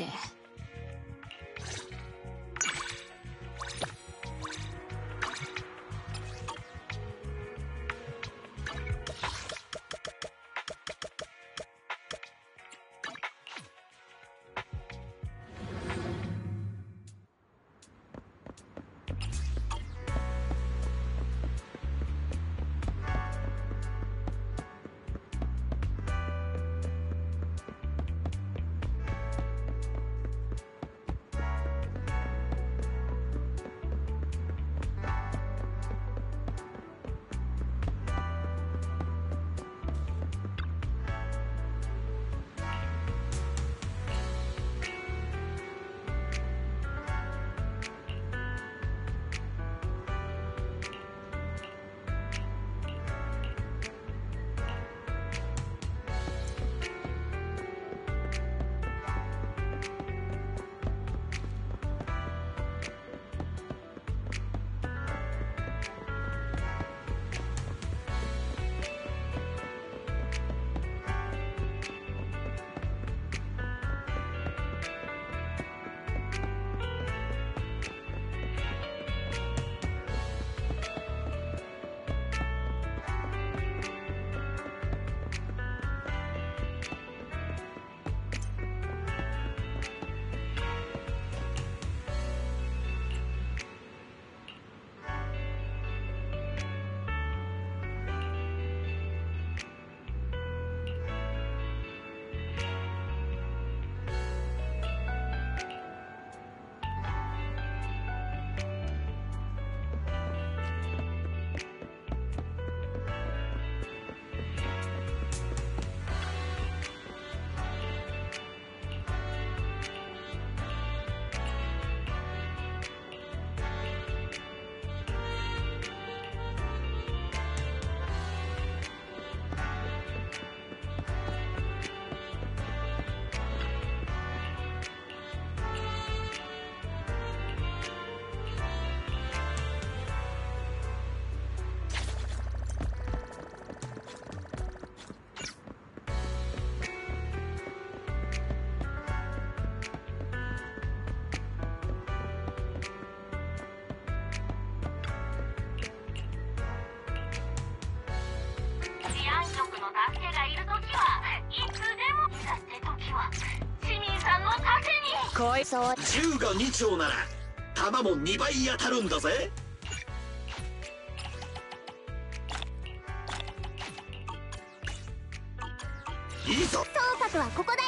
そう銃がに丁なら弾もにばい当たるんだぜ。いいぞ。 総括はここだよ。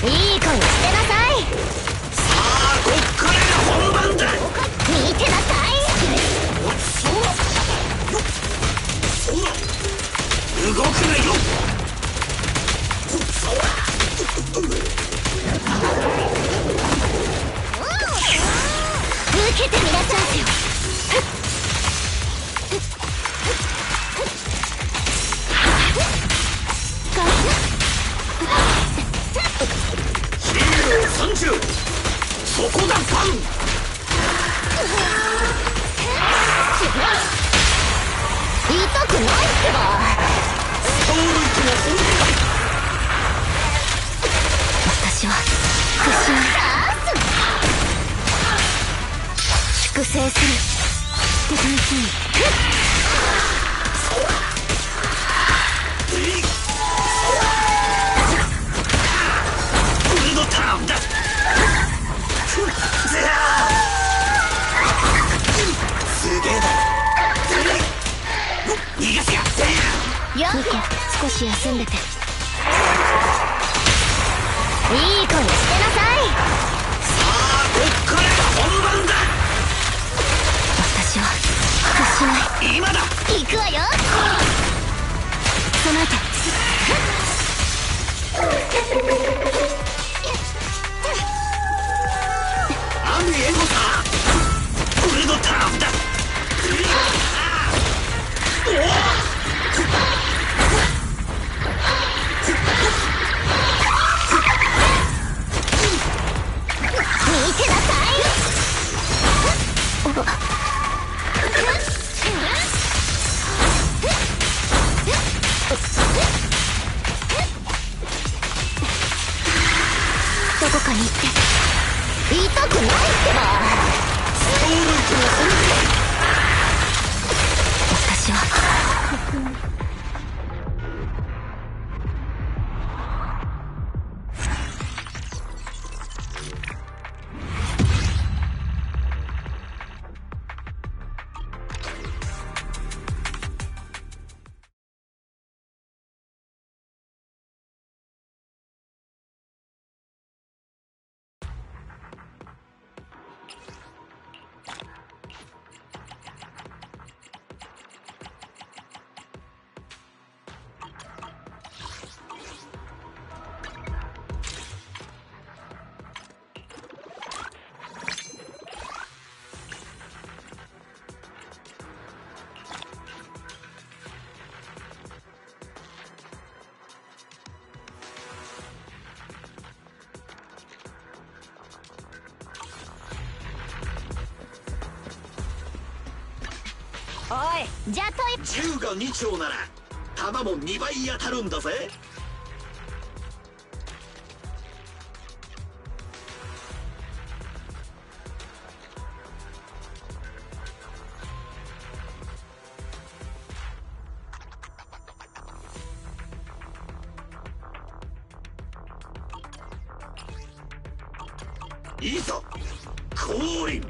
いい声してなさい。 さあこっからが本番だ。 見てなさい。 そうだそうだ動くなよ。そうだ受けてみなさいよ。 ヒーローさんじゅうそこだパン。 痛くないってば。 ストールイトの本体。 私は屈しない。粛清する。敵の火にウルドターンだ。すげえだ。逃がすや。 ミコ、少し休んでて。いい声してなさい。 さあこっからが本番だ。 私は屈しない。 今だ。 行くわよ。備えて。 アミエゴサウルドターンだ。おお見てなさい。どこかに行って痛くないってば。 ストールイトの本体。 私はおい、じゃあトイ銃がに丁なら弾もにばい当たるんだぜ。いざ降臨。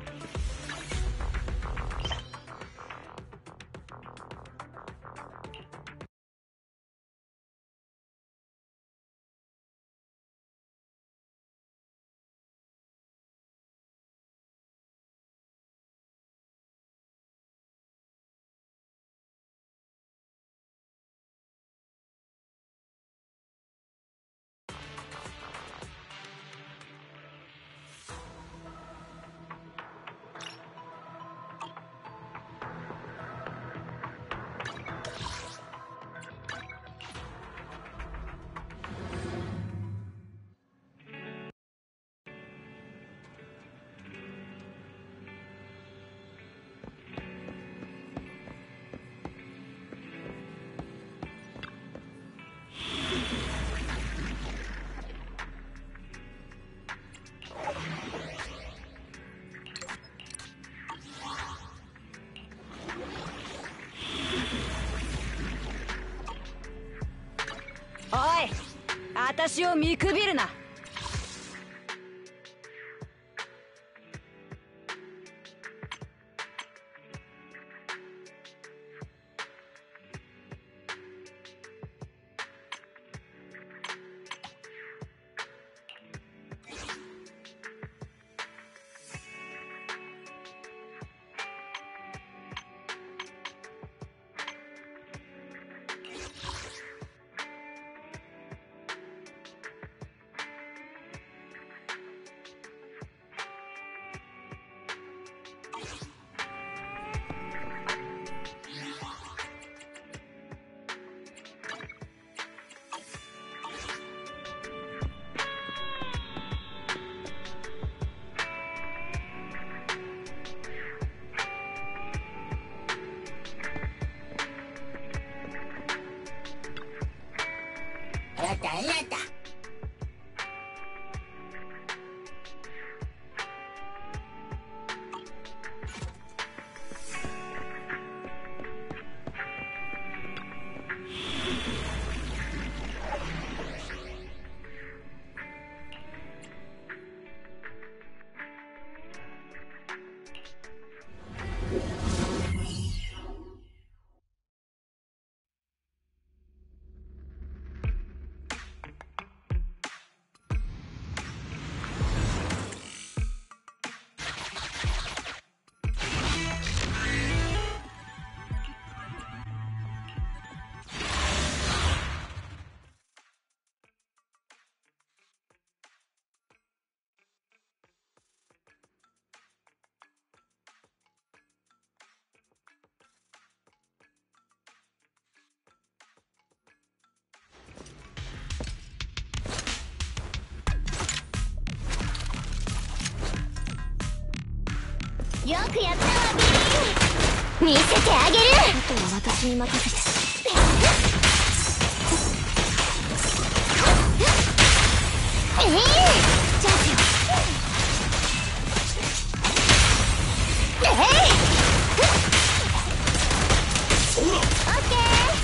おい、私を見くびるな。 よくやったわビリー。見せてあげる。 あとは私に任せて。 ええー、 チャンスよ。 ええー、 そうだ。 オッケー。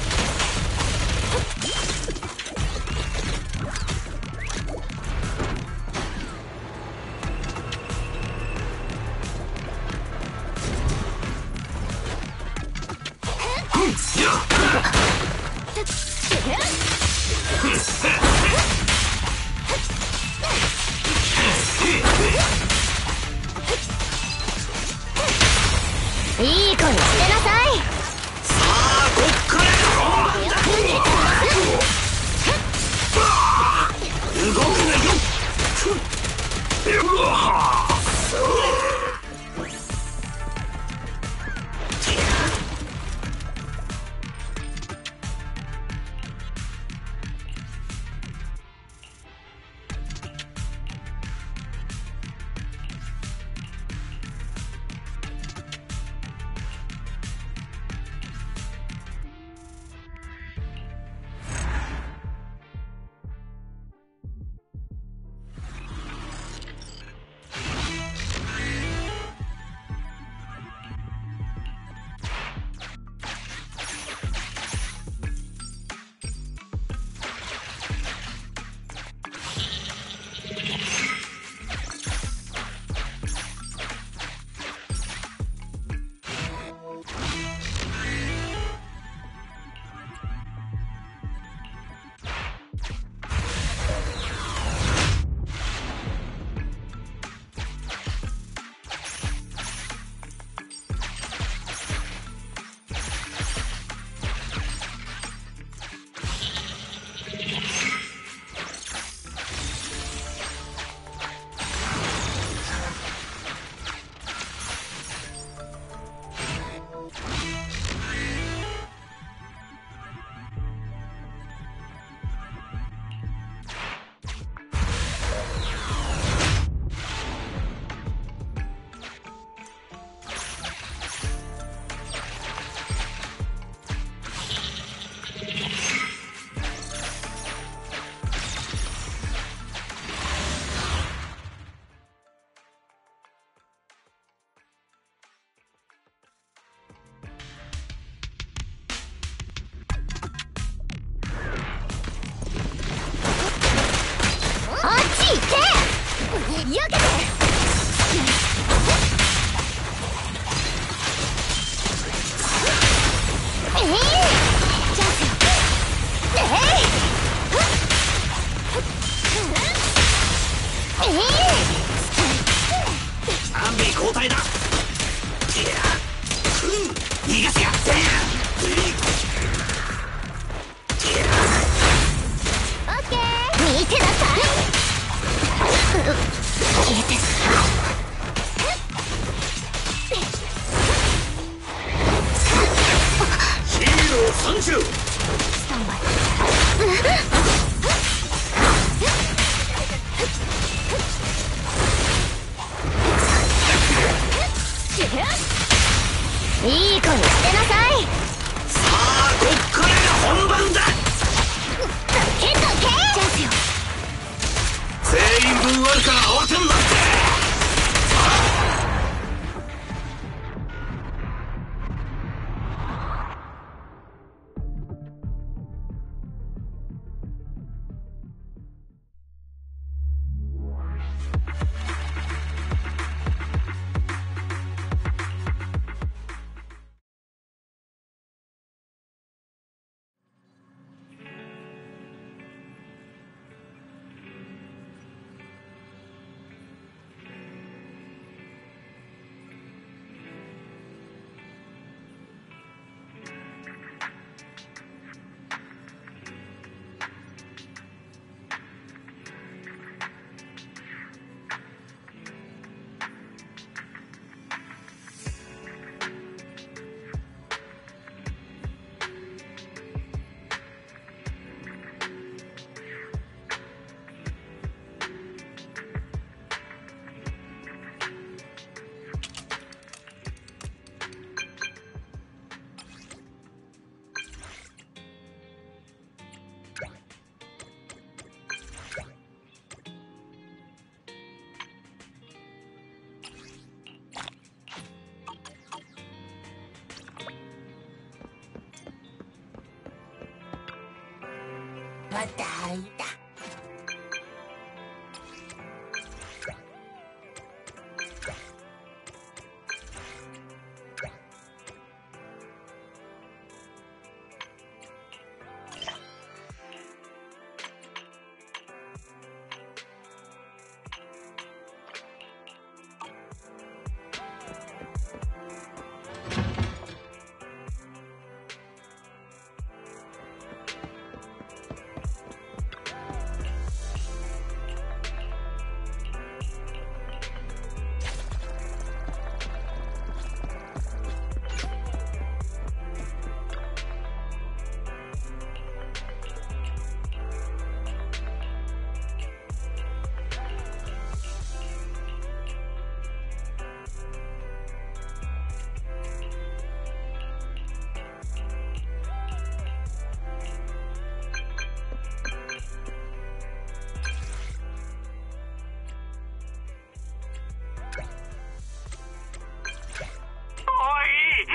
いい子にしてなさい。 さあこっからが本番だ。動くなよ。うわ避けて。ええー、チャンスよ。えい、ええアンビ交代だ。いやうん逃がせや。 オッケー。見てなさい。消えて。 ヒーロー参上。 スタンバイ。 いい子にしてなさい。 さあこっからが本番だ。 どけどけ。チャンスよ。 全員分あるから慌てんなって。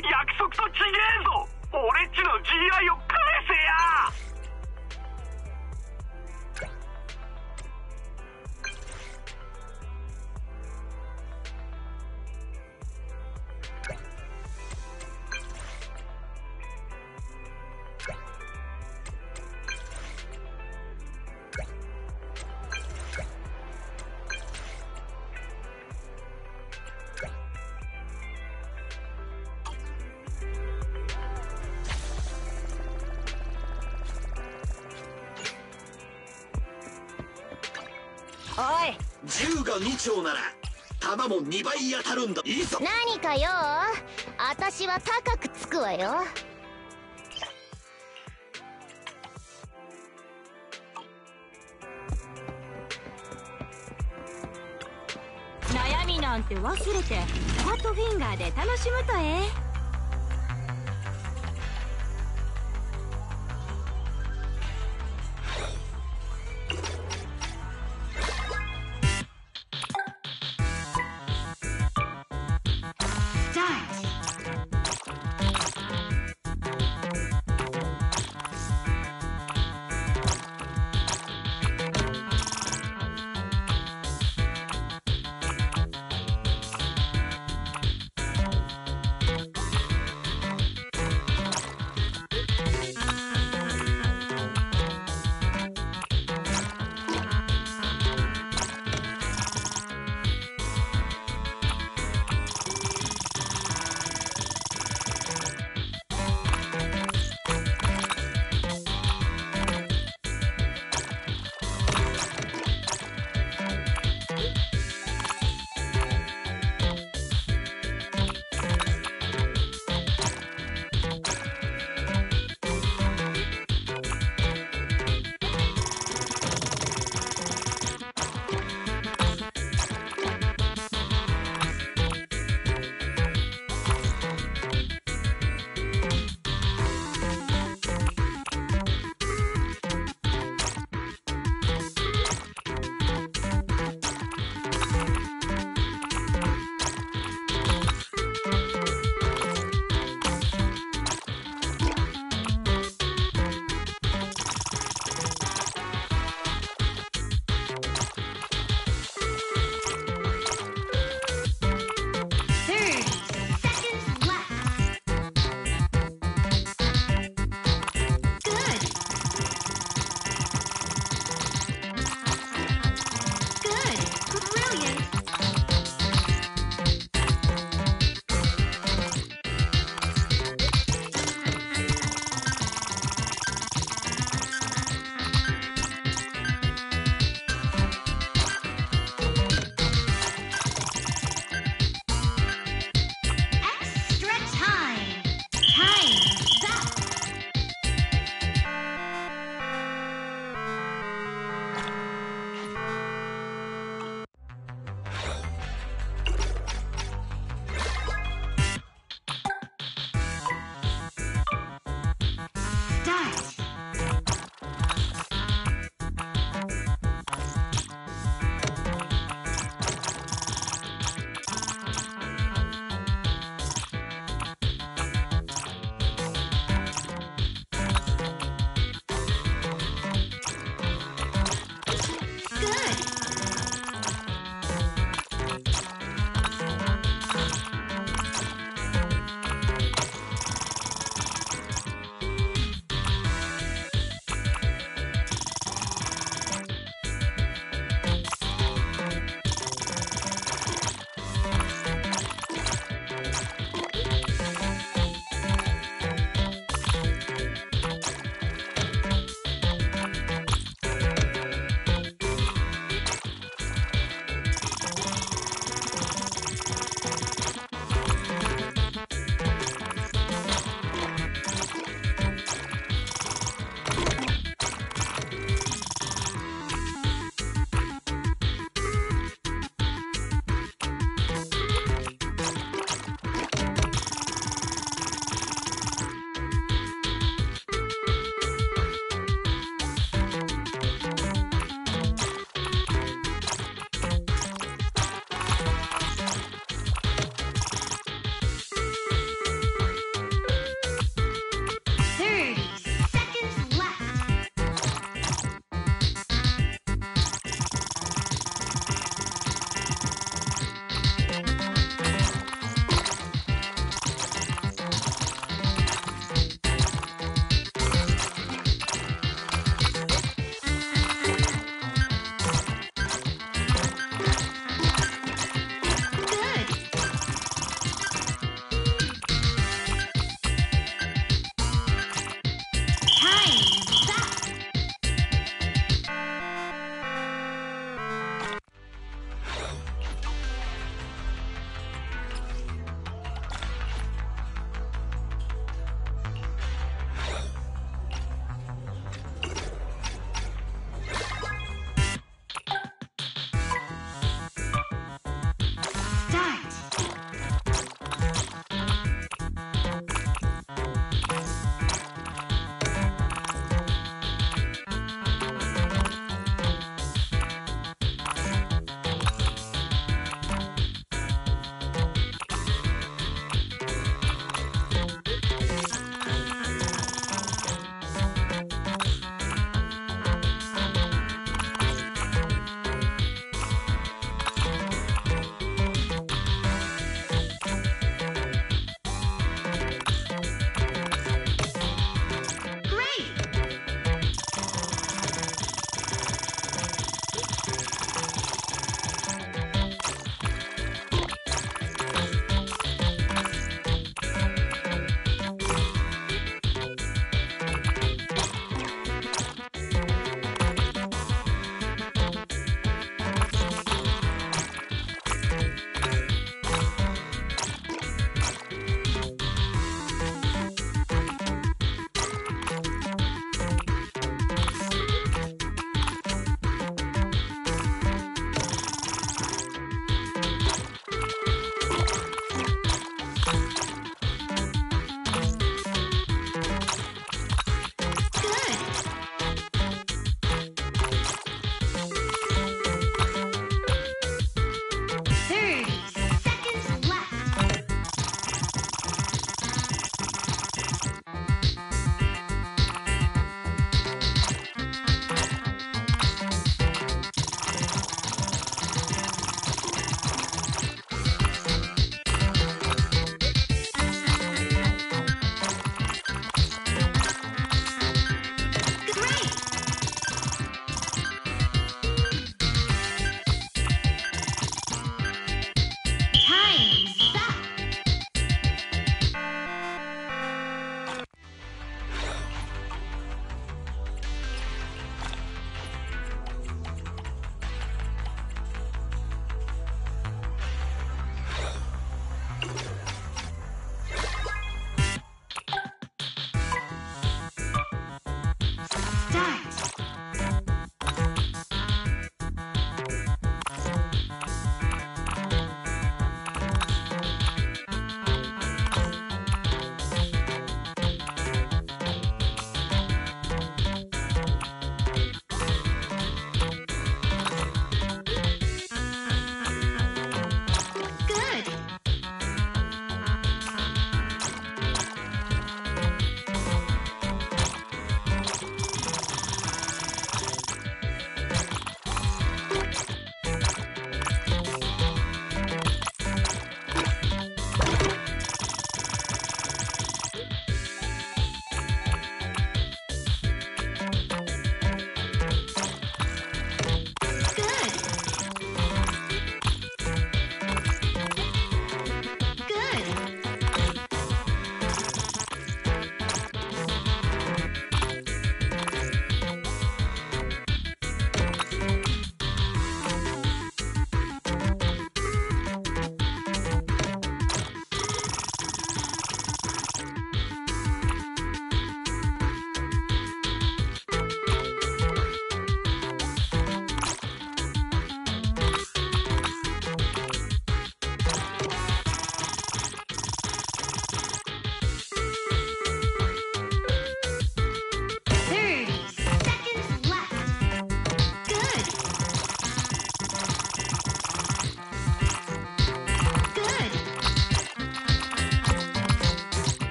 約束とちげえぞ。俺っちの ジーアイ を返せや。 おい、 銃がに丁なら弾もにばい当たるんだ。いいぞ。 何かよ、私は高くつくわよ。 悩みなんて忘れてファットフィンガーで楽しむとええ。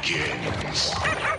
begins.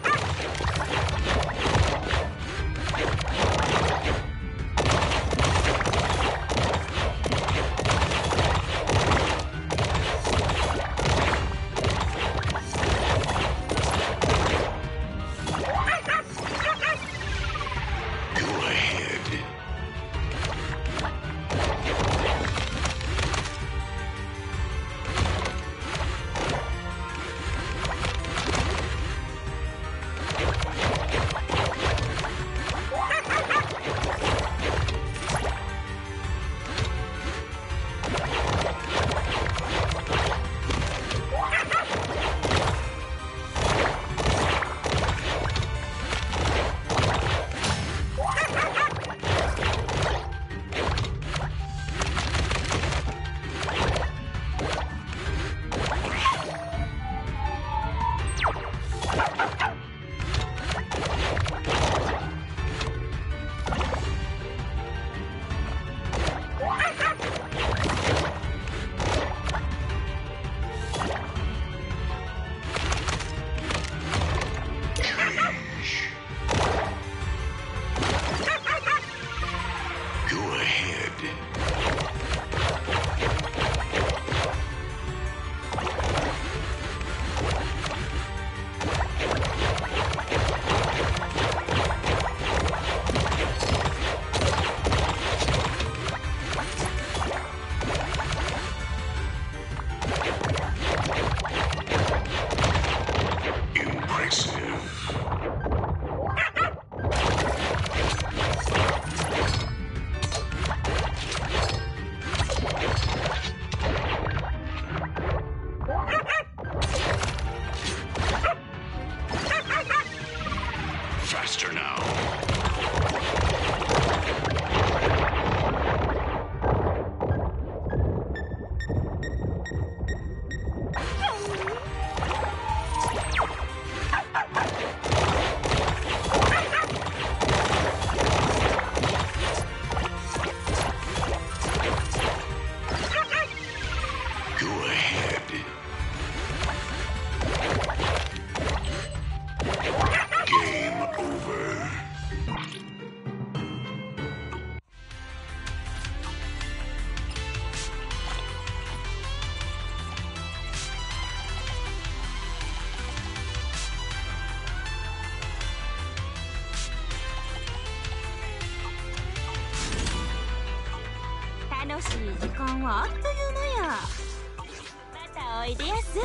Faster now. 楽しい時間はあっという間や。またおいでやす。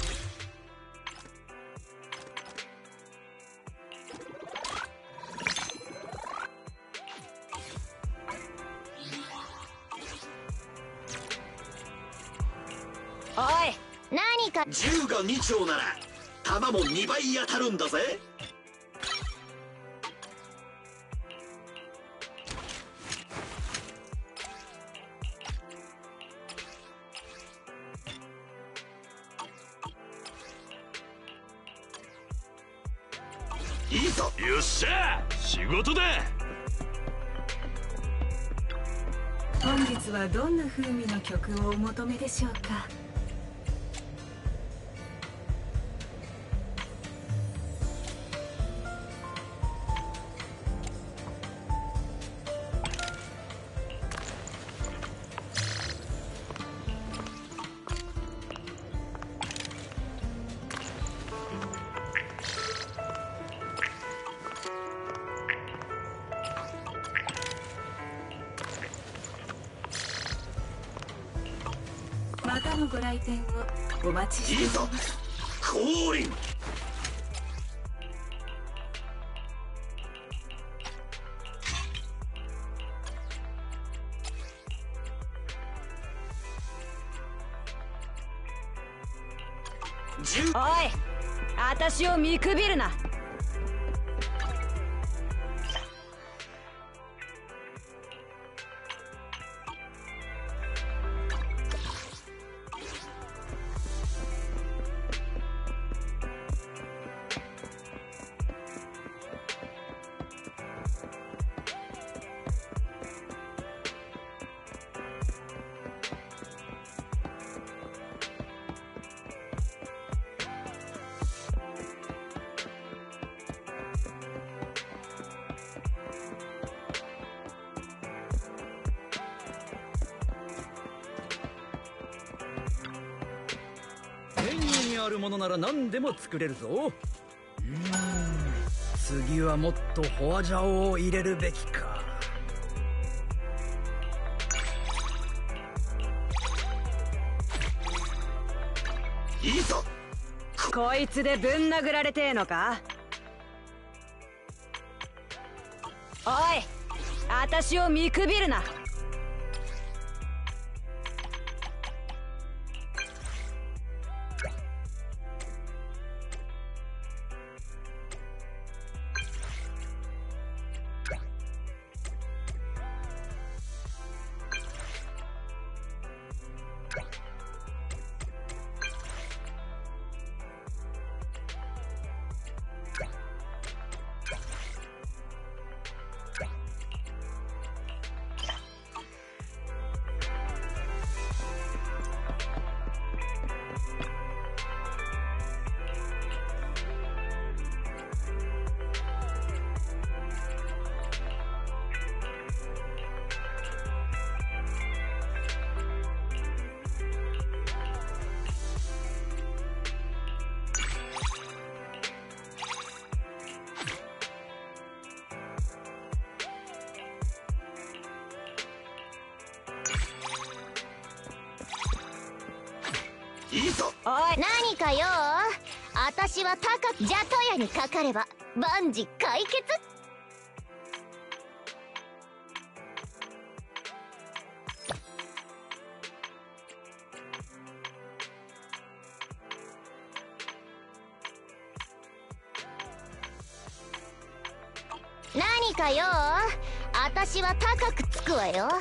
おい、何か銃がに丁なら弾もにばい当たるんだぜ。いいぞ。 よっしゃ、仕事だ。 本日はどんな風味の曲をお求めでしょうか。またのご来店をお待ちしています。いいぞ、 降臨。 おい、私を見くびるな。 あるものなら何でも作れるぞ。うーん、次はもっとホワジャオを入れるべきか。 いいぞ。 こいつでぶん殴られてえのか。おい、私を見くびるな。 いいぞ。 おい、何かよ。私は高くジャトヤにかかれば万事解決。何かよ。私は高くつくわよ。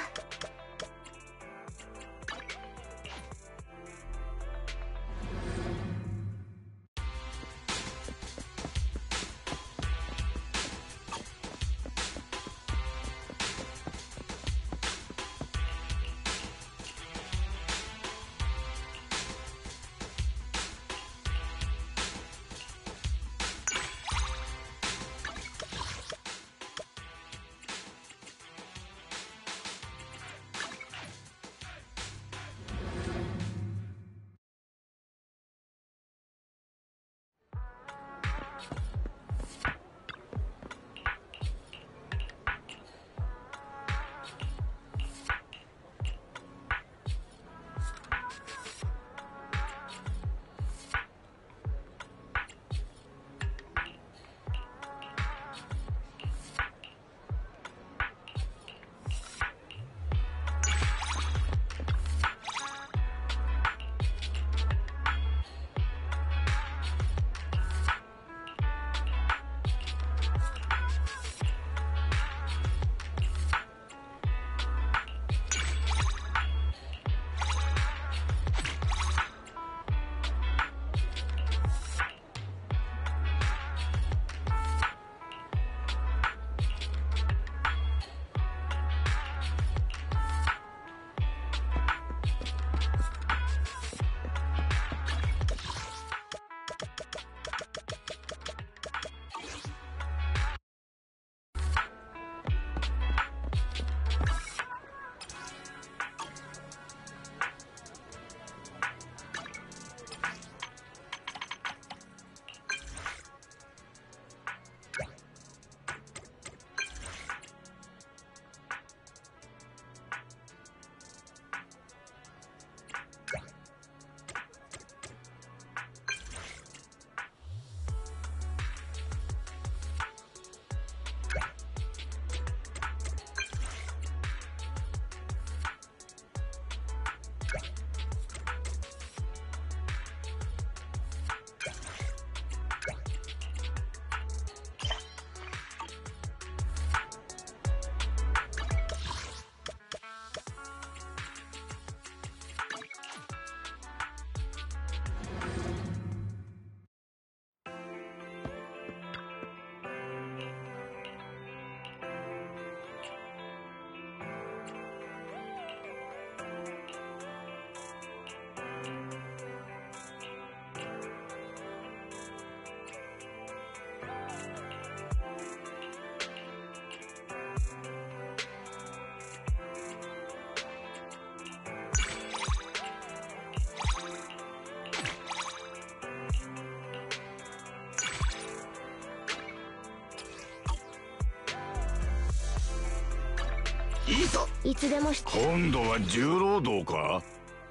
ぞ。 いつでもし今度は重労働か。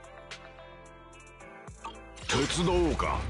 手伝おうか。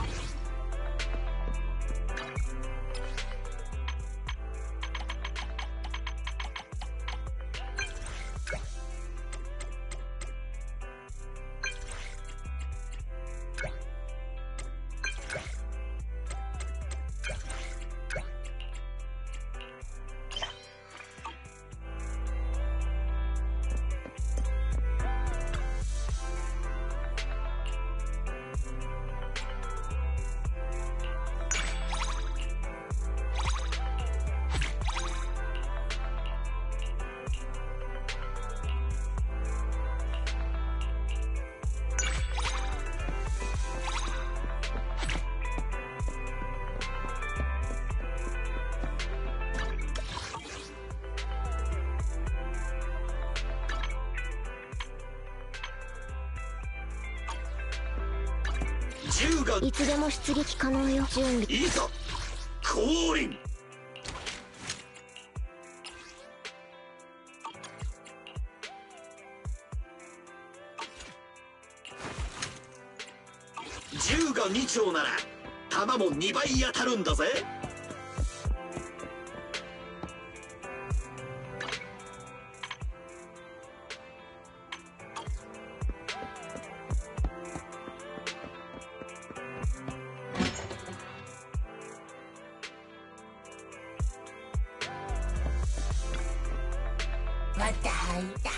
銃がいつでも出撃可能よ。準備いざ降臨。銃がに丁なら弾もにばい当たるんだぜ。 また吐いた。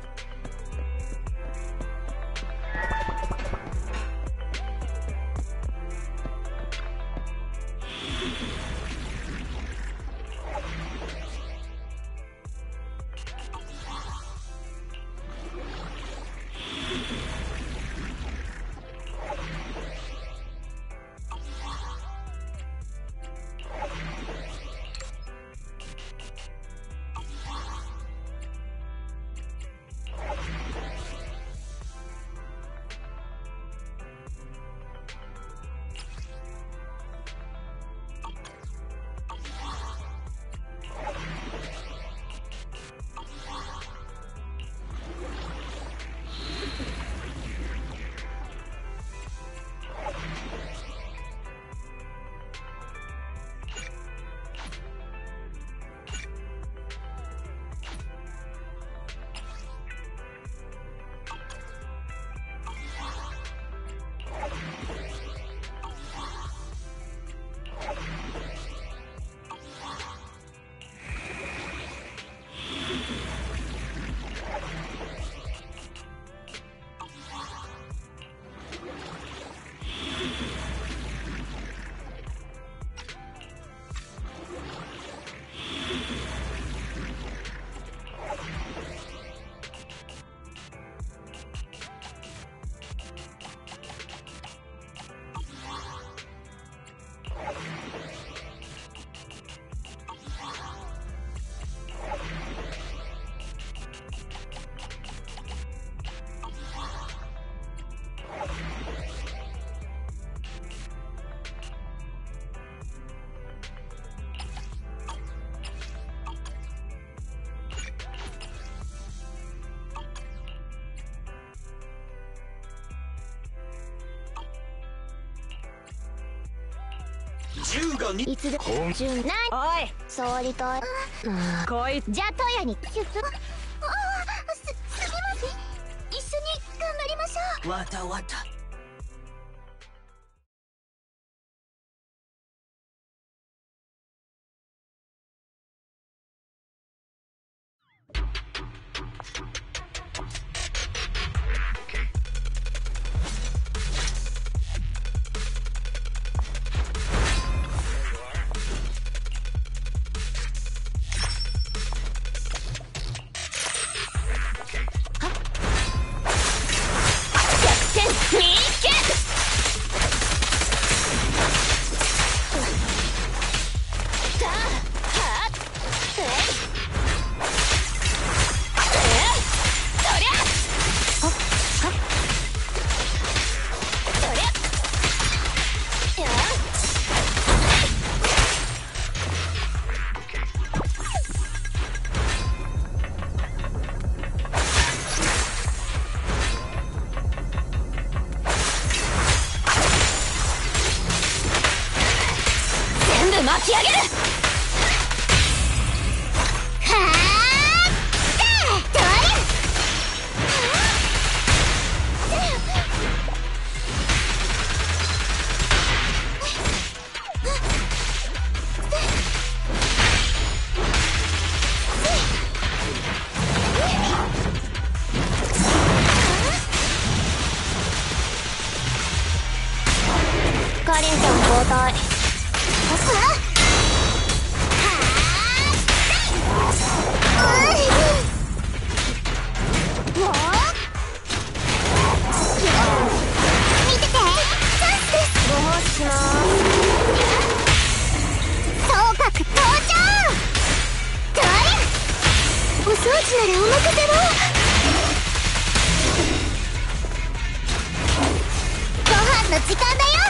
銃がにいつでも準なおい総理とこいじゃあトヤにああ、す、すみません。一緒に頑張りましょう。 わたわた。 みたい。 見てて、チャンスです。 ご奉仕しまーす。 総角登場。どれ、お掃除ならお任せを。ご飯の時間だよ。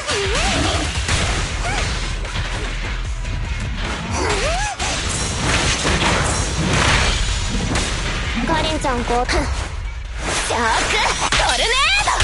かりんちゃんこうシャークトルネード。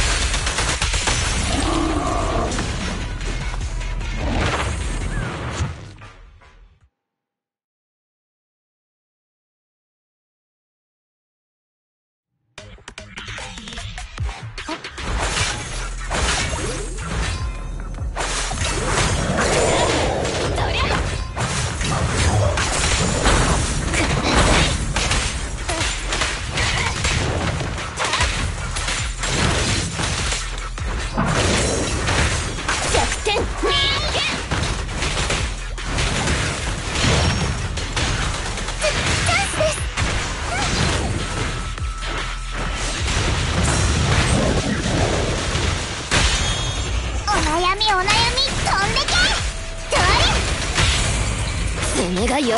爪が汚れる。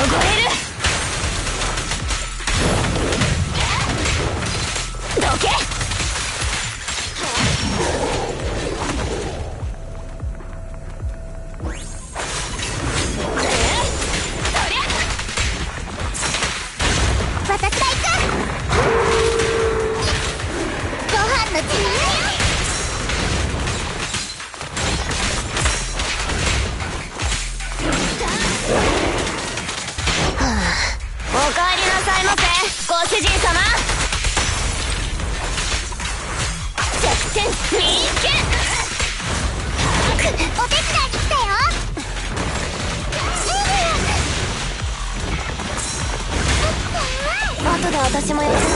どけ。 私が行く。ご飯の時間だよ。 おかえりなさいませ、ご主人様。弱点見つけ。 お手伝いに来たよ。 後で私もやるので。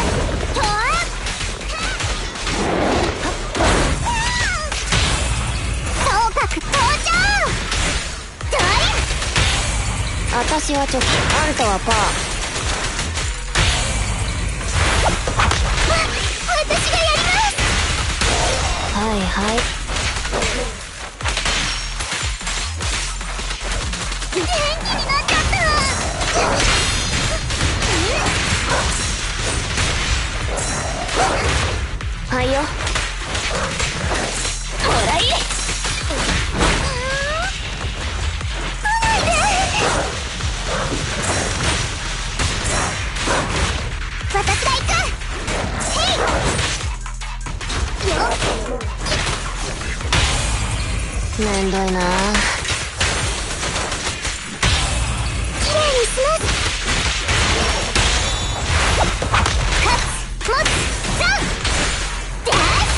総角登場。どれ。 私はチョキ、あんたはパー。 わ、私がやります。 はいはい。 元気になっちゃった。 はいよ。ほらいい。 私が行く。へいよ。 めんどいな。 きれいにします。かつもつさんでーす。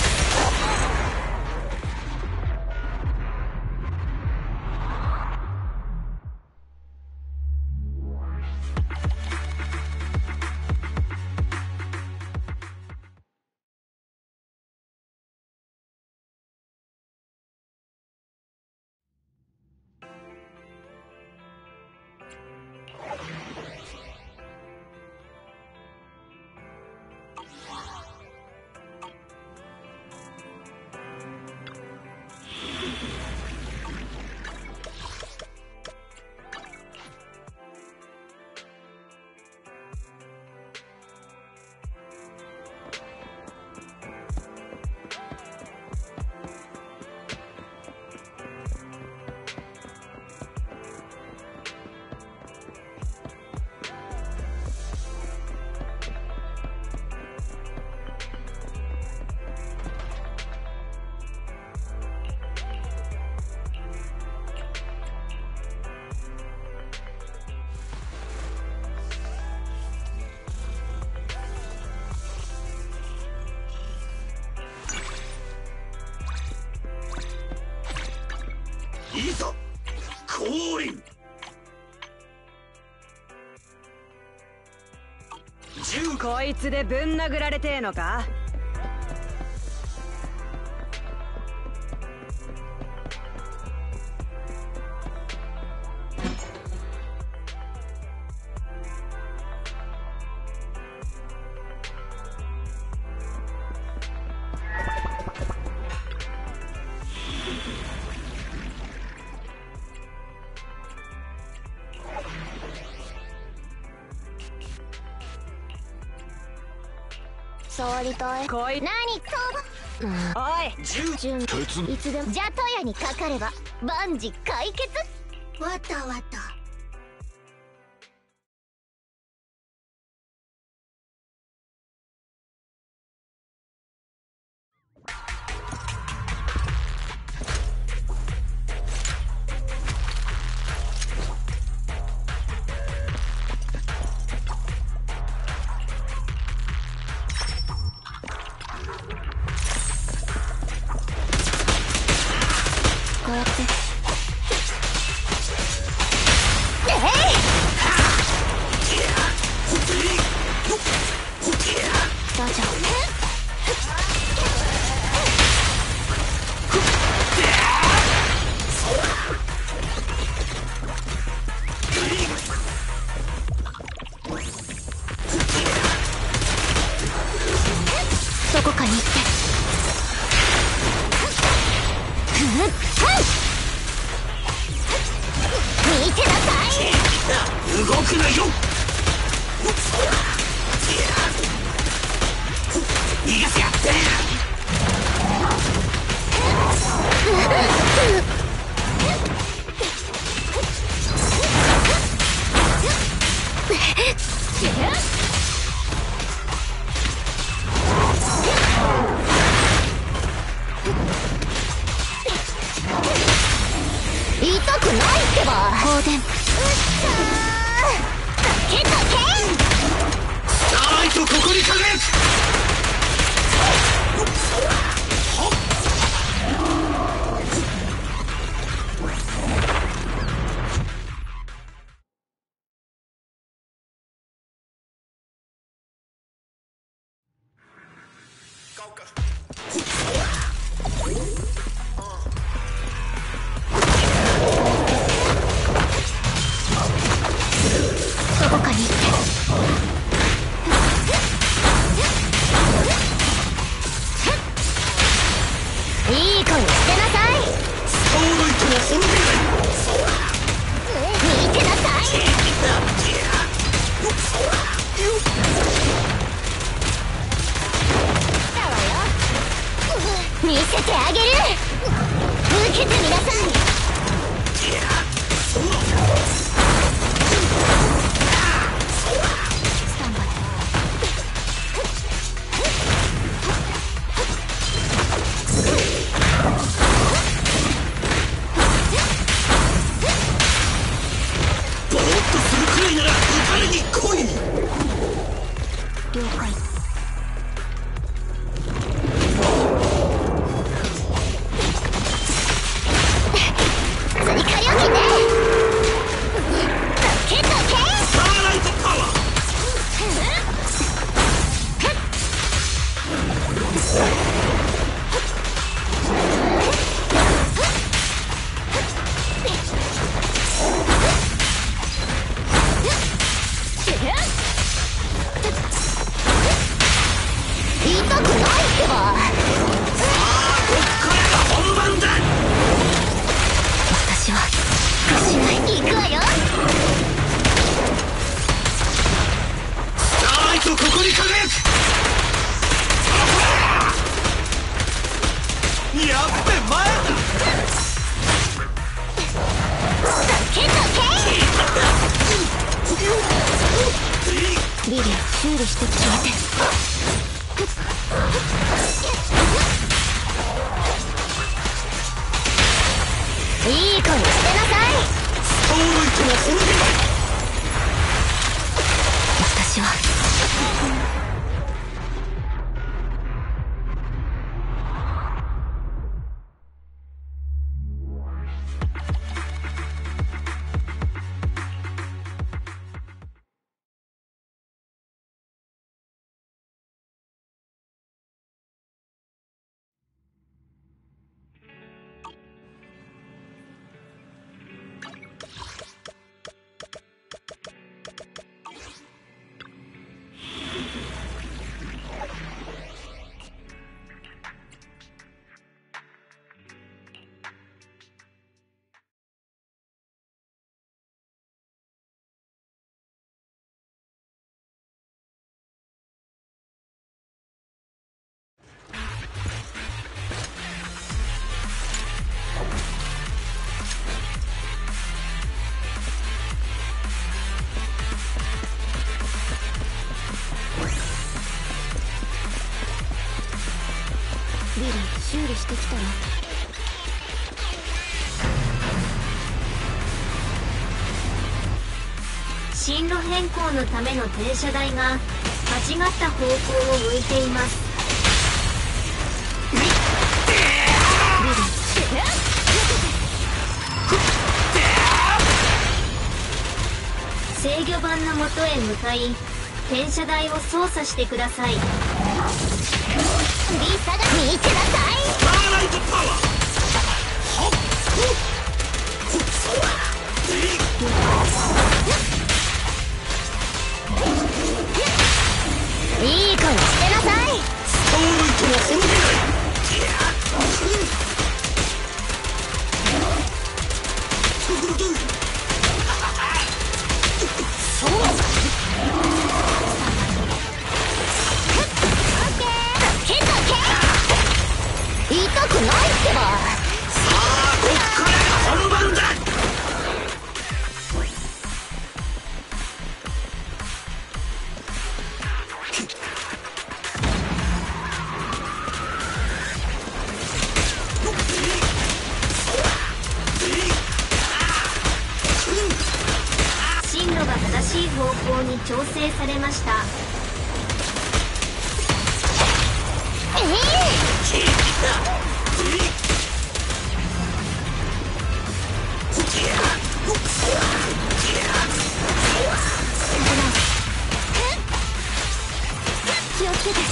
いざ降臨。 こいつでぶん殴られてえのか。 触りたい。 こい。 何そう、 おい順いつでも。 じゃとやにかかれば万事解決。わたわた。 こうやって。ダジャどこかに行って。 見てなさい。 動くなよ。逃がすや。 痛くないってば。 放電。 うっさー。けたけ。 スターライトここに輝く。 どこかに行って。 いい子にしてなさい。 スターライトは滅びない。 見てなさい。だわよ。見せてあげる。受けてみなさい。 スタンバイ。 ぼーっとするくらいなら撃たれに来い。 了解。 追加料金ね。けたけ。 スターライトパワー。 痛くないってば。 さあこっからが本番だ。 私は屈しない。 行くわよ。 スターライトここに輝く。やっべ前だ。 けたけ。 リリー修理して決めて。 いい子にしてなさい。 スターライトは滅びない。 私はビリ修理してきたら。 進路変更のための転車台が間違った方向を向いています。制御盤の元へ向かい転車台を操作してください。リサが見てなさい。スターライトパワー。ほっほっそらいい子にしてなさい。スターライトは滅びない。痛くないってば。さあこっからが本番だ。進路が正しい方向に調整されました。ええ気をつけて。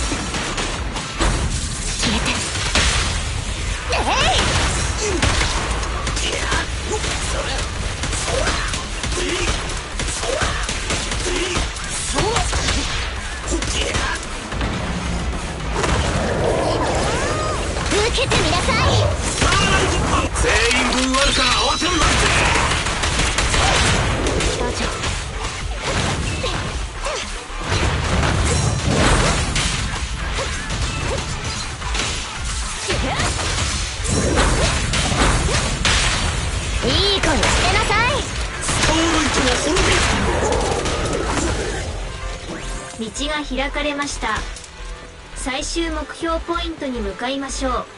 消えて。えい、受けてみなさい。全員分あるから慌てるなんて。ラジオいい子にしてなさい。スターライトは滅び。道が開かれました。最終目標ポイントに向かいましょう。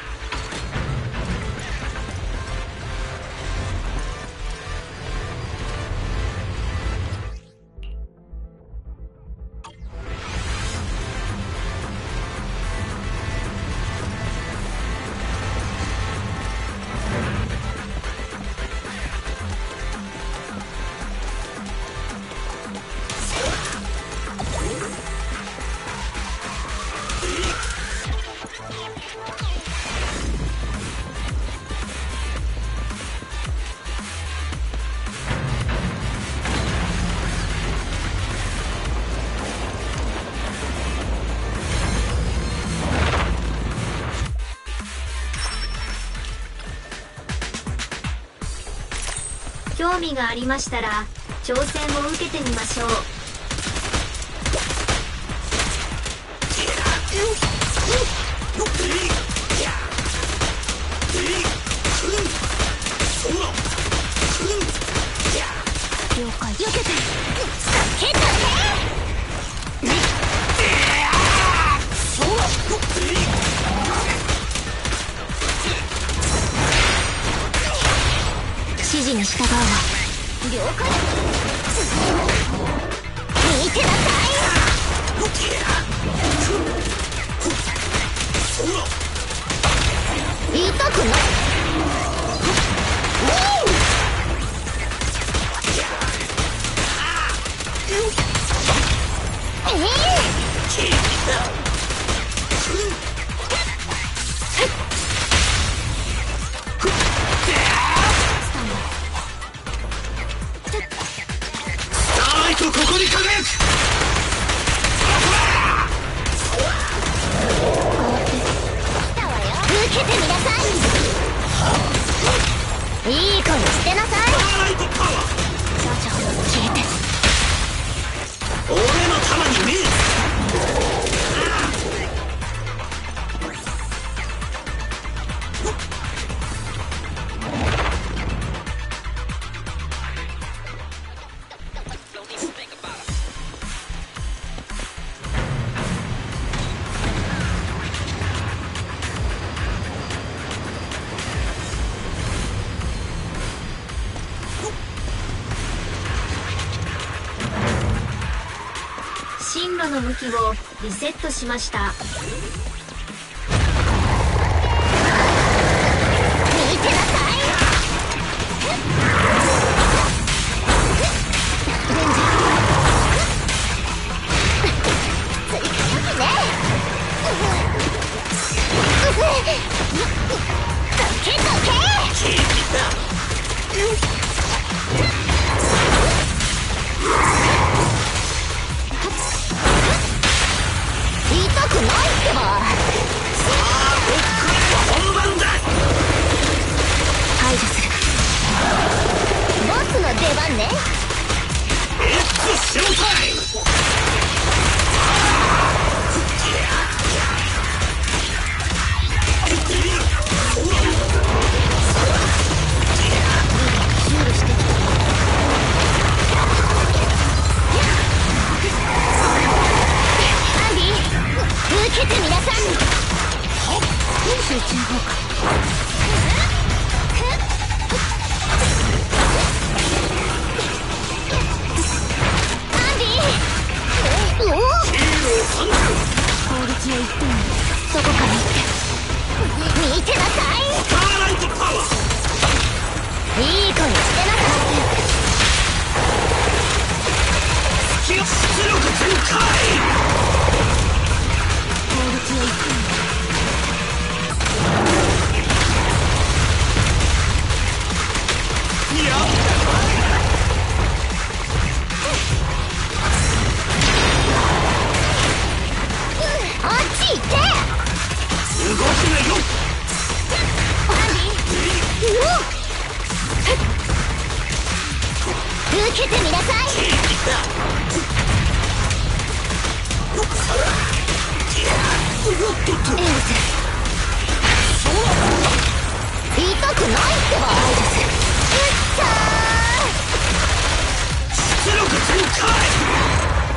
興味がありましたら挑戦を受けてみましょう。了解。避けて。避けて。指示に従うわ。了解。見てなさい。痛くない。ええの向きをリセットしました。 見てなさい。痛くないってば。さあこっからが本番だ。排除する。ボスの出番ね。エッツショータイム。受けてみなさい。集中砲火。アンディ。おお。攻撃を一点にそこから行って。見てなさい。スターライトパワー。いい子にしてなさい。出力全開。あっち行って。動くなよ。受けてみなさい。エース痛くないってば。排除する。うっさー出力全開。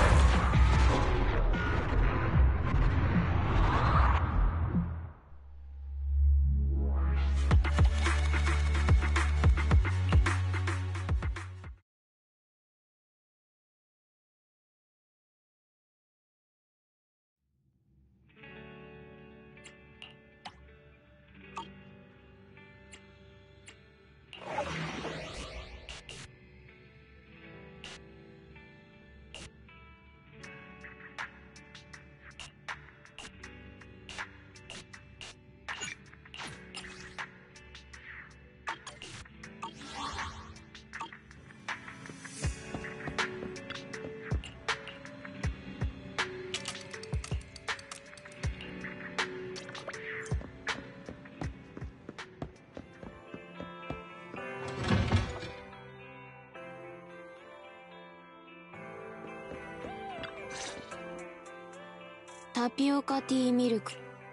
タピオカティーミルク。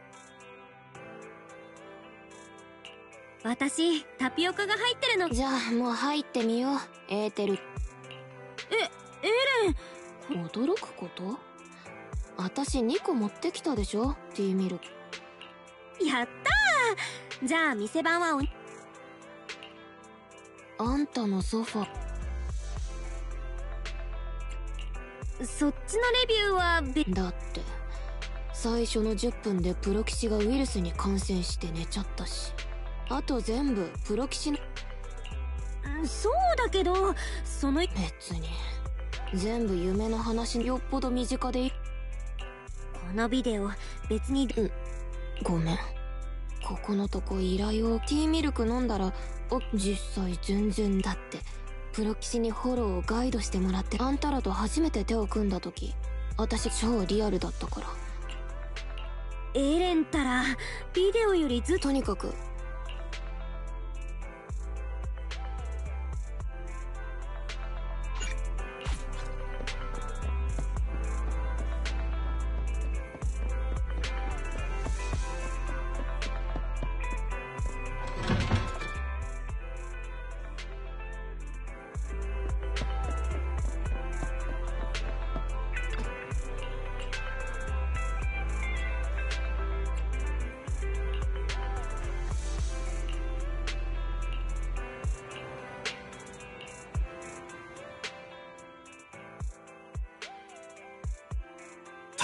私タピオカが入ってるの。 じゃあもう入ってみよう。エーテル。 え、エレン。 驚くこと？私にこ持ってきたでしょ、ティーミルク。 やったー。じゃあ店番はおあんたのソファ。 そっちのレビューはべだって最初のじゅっぷんでプロ騎士がウイルスに感染して寝ちゃったし、あと全部プロ騎士の。 そうだけどその別に全部夢の話。よっぽど身近でい。このビデオ別に。 うん、ごめん。ここのとこ依頼を。ティーミルク飲んだらお実際全然。だってプロ騎士にフォローをガイドしてもらって、あんたらと初めて手を組んだ時私超リアルだったから。 エレンたらビデオよりずっと。 とにかく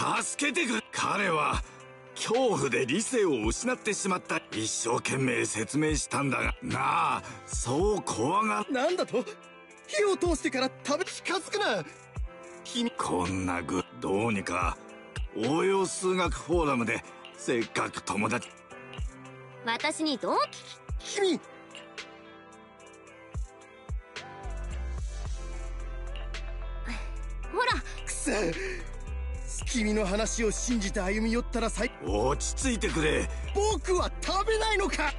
助けてくれ。彼は恐怖で理性を失ってしまった。一生懸命説明したんだがなあ、そう怖がなんだと。火を通してから食べ近づくな。 君こんなぐどうにか応用数学フォーラムでせっかく友達。 私にどう君ほらくそ、君の話を信じて歩み寄ったら最落ち着いてくれ。 僕は食べないのか。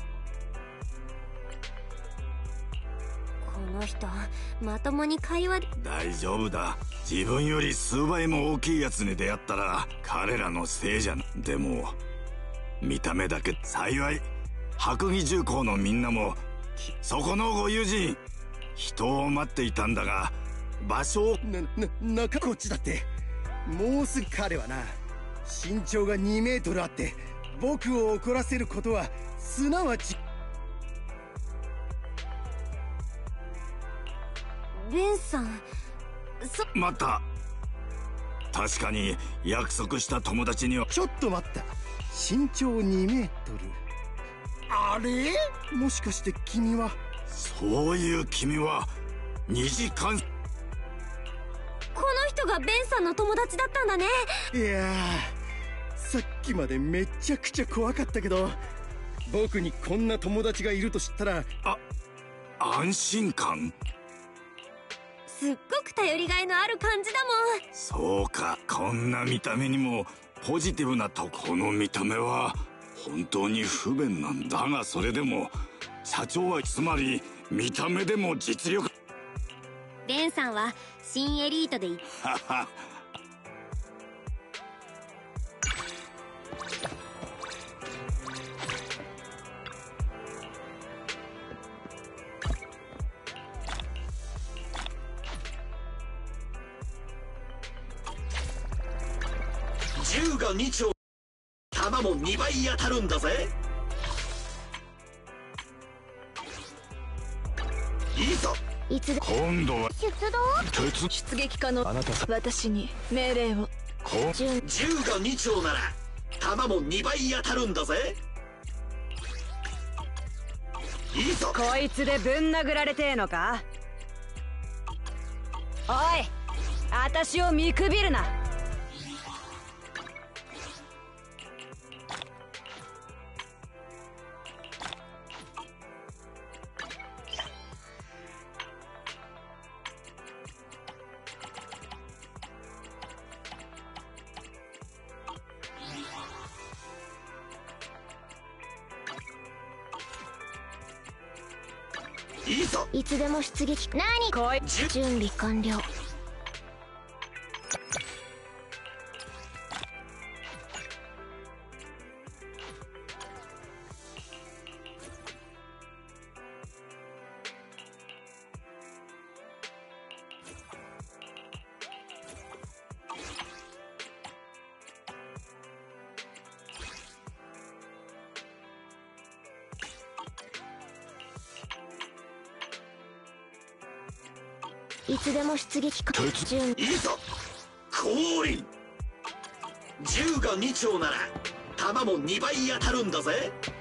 この人まともに会話。 大丈夫だ。自分より数倍も大きいやつに出会ったら彼らのせいじゃん。でも見た目だけ。幸い白義重工のみんなもそこのご友人人を待っていたんだが場所をな、な、中こっちだって。もうすぐ。彼はな、身長がにメートルあって僕を怒らせることはすなわち。 ベンさん、そまた確かに約束した友達には。 ちょっと待った。身長にメートル。あれ、もしかして君は。 そういう君はにじかん。 この人がベンさんの友達だったんだね。 いやー、さっきまでめちゃくちゃ怖かったけど、僕にこんな友達がいると知ったら。 あ、安心感。 すっごく頼りがいのある感じだもん。 そうか、こんな見た目にもポジティブなと。この見た目は本当に不便なんだが、それでも社長はつまり見た目でも実力。 ベンさんは新エリートでいはは銃がに丁、弾もにばい当たるんだぜ。いいぞ。 いつ今度は出動。 鉄出撃可能。あなたさ私に命令を。 こ銃がに丁なら弾もにばい当たるんだぜ。いいぞ。 こいつでぶん殴られてえのか。おい、私を見くびるな。 いいぞ。 いつでも出撃。何こい準備完了。いつでも出撃か。準いいぞ。降臨。銃がに丁なら弾もにばい当たるんだぜ。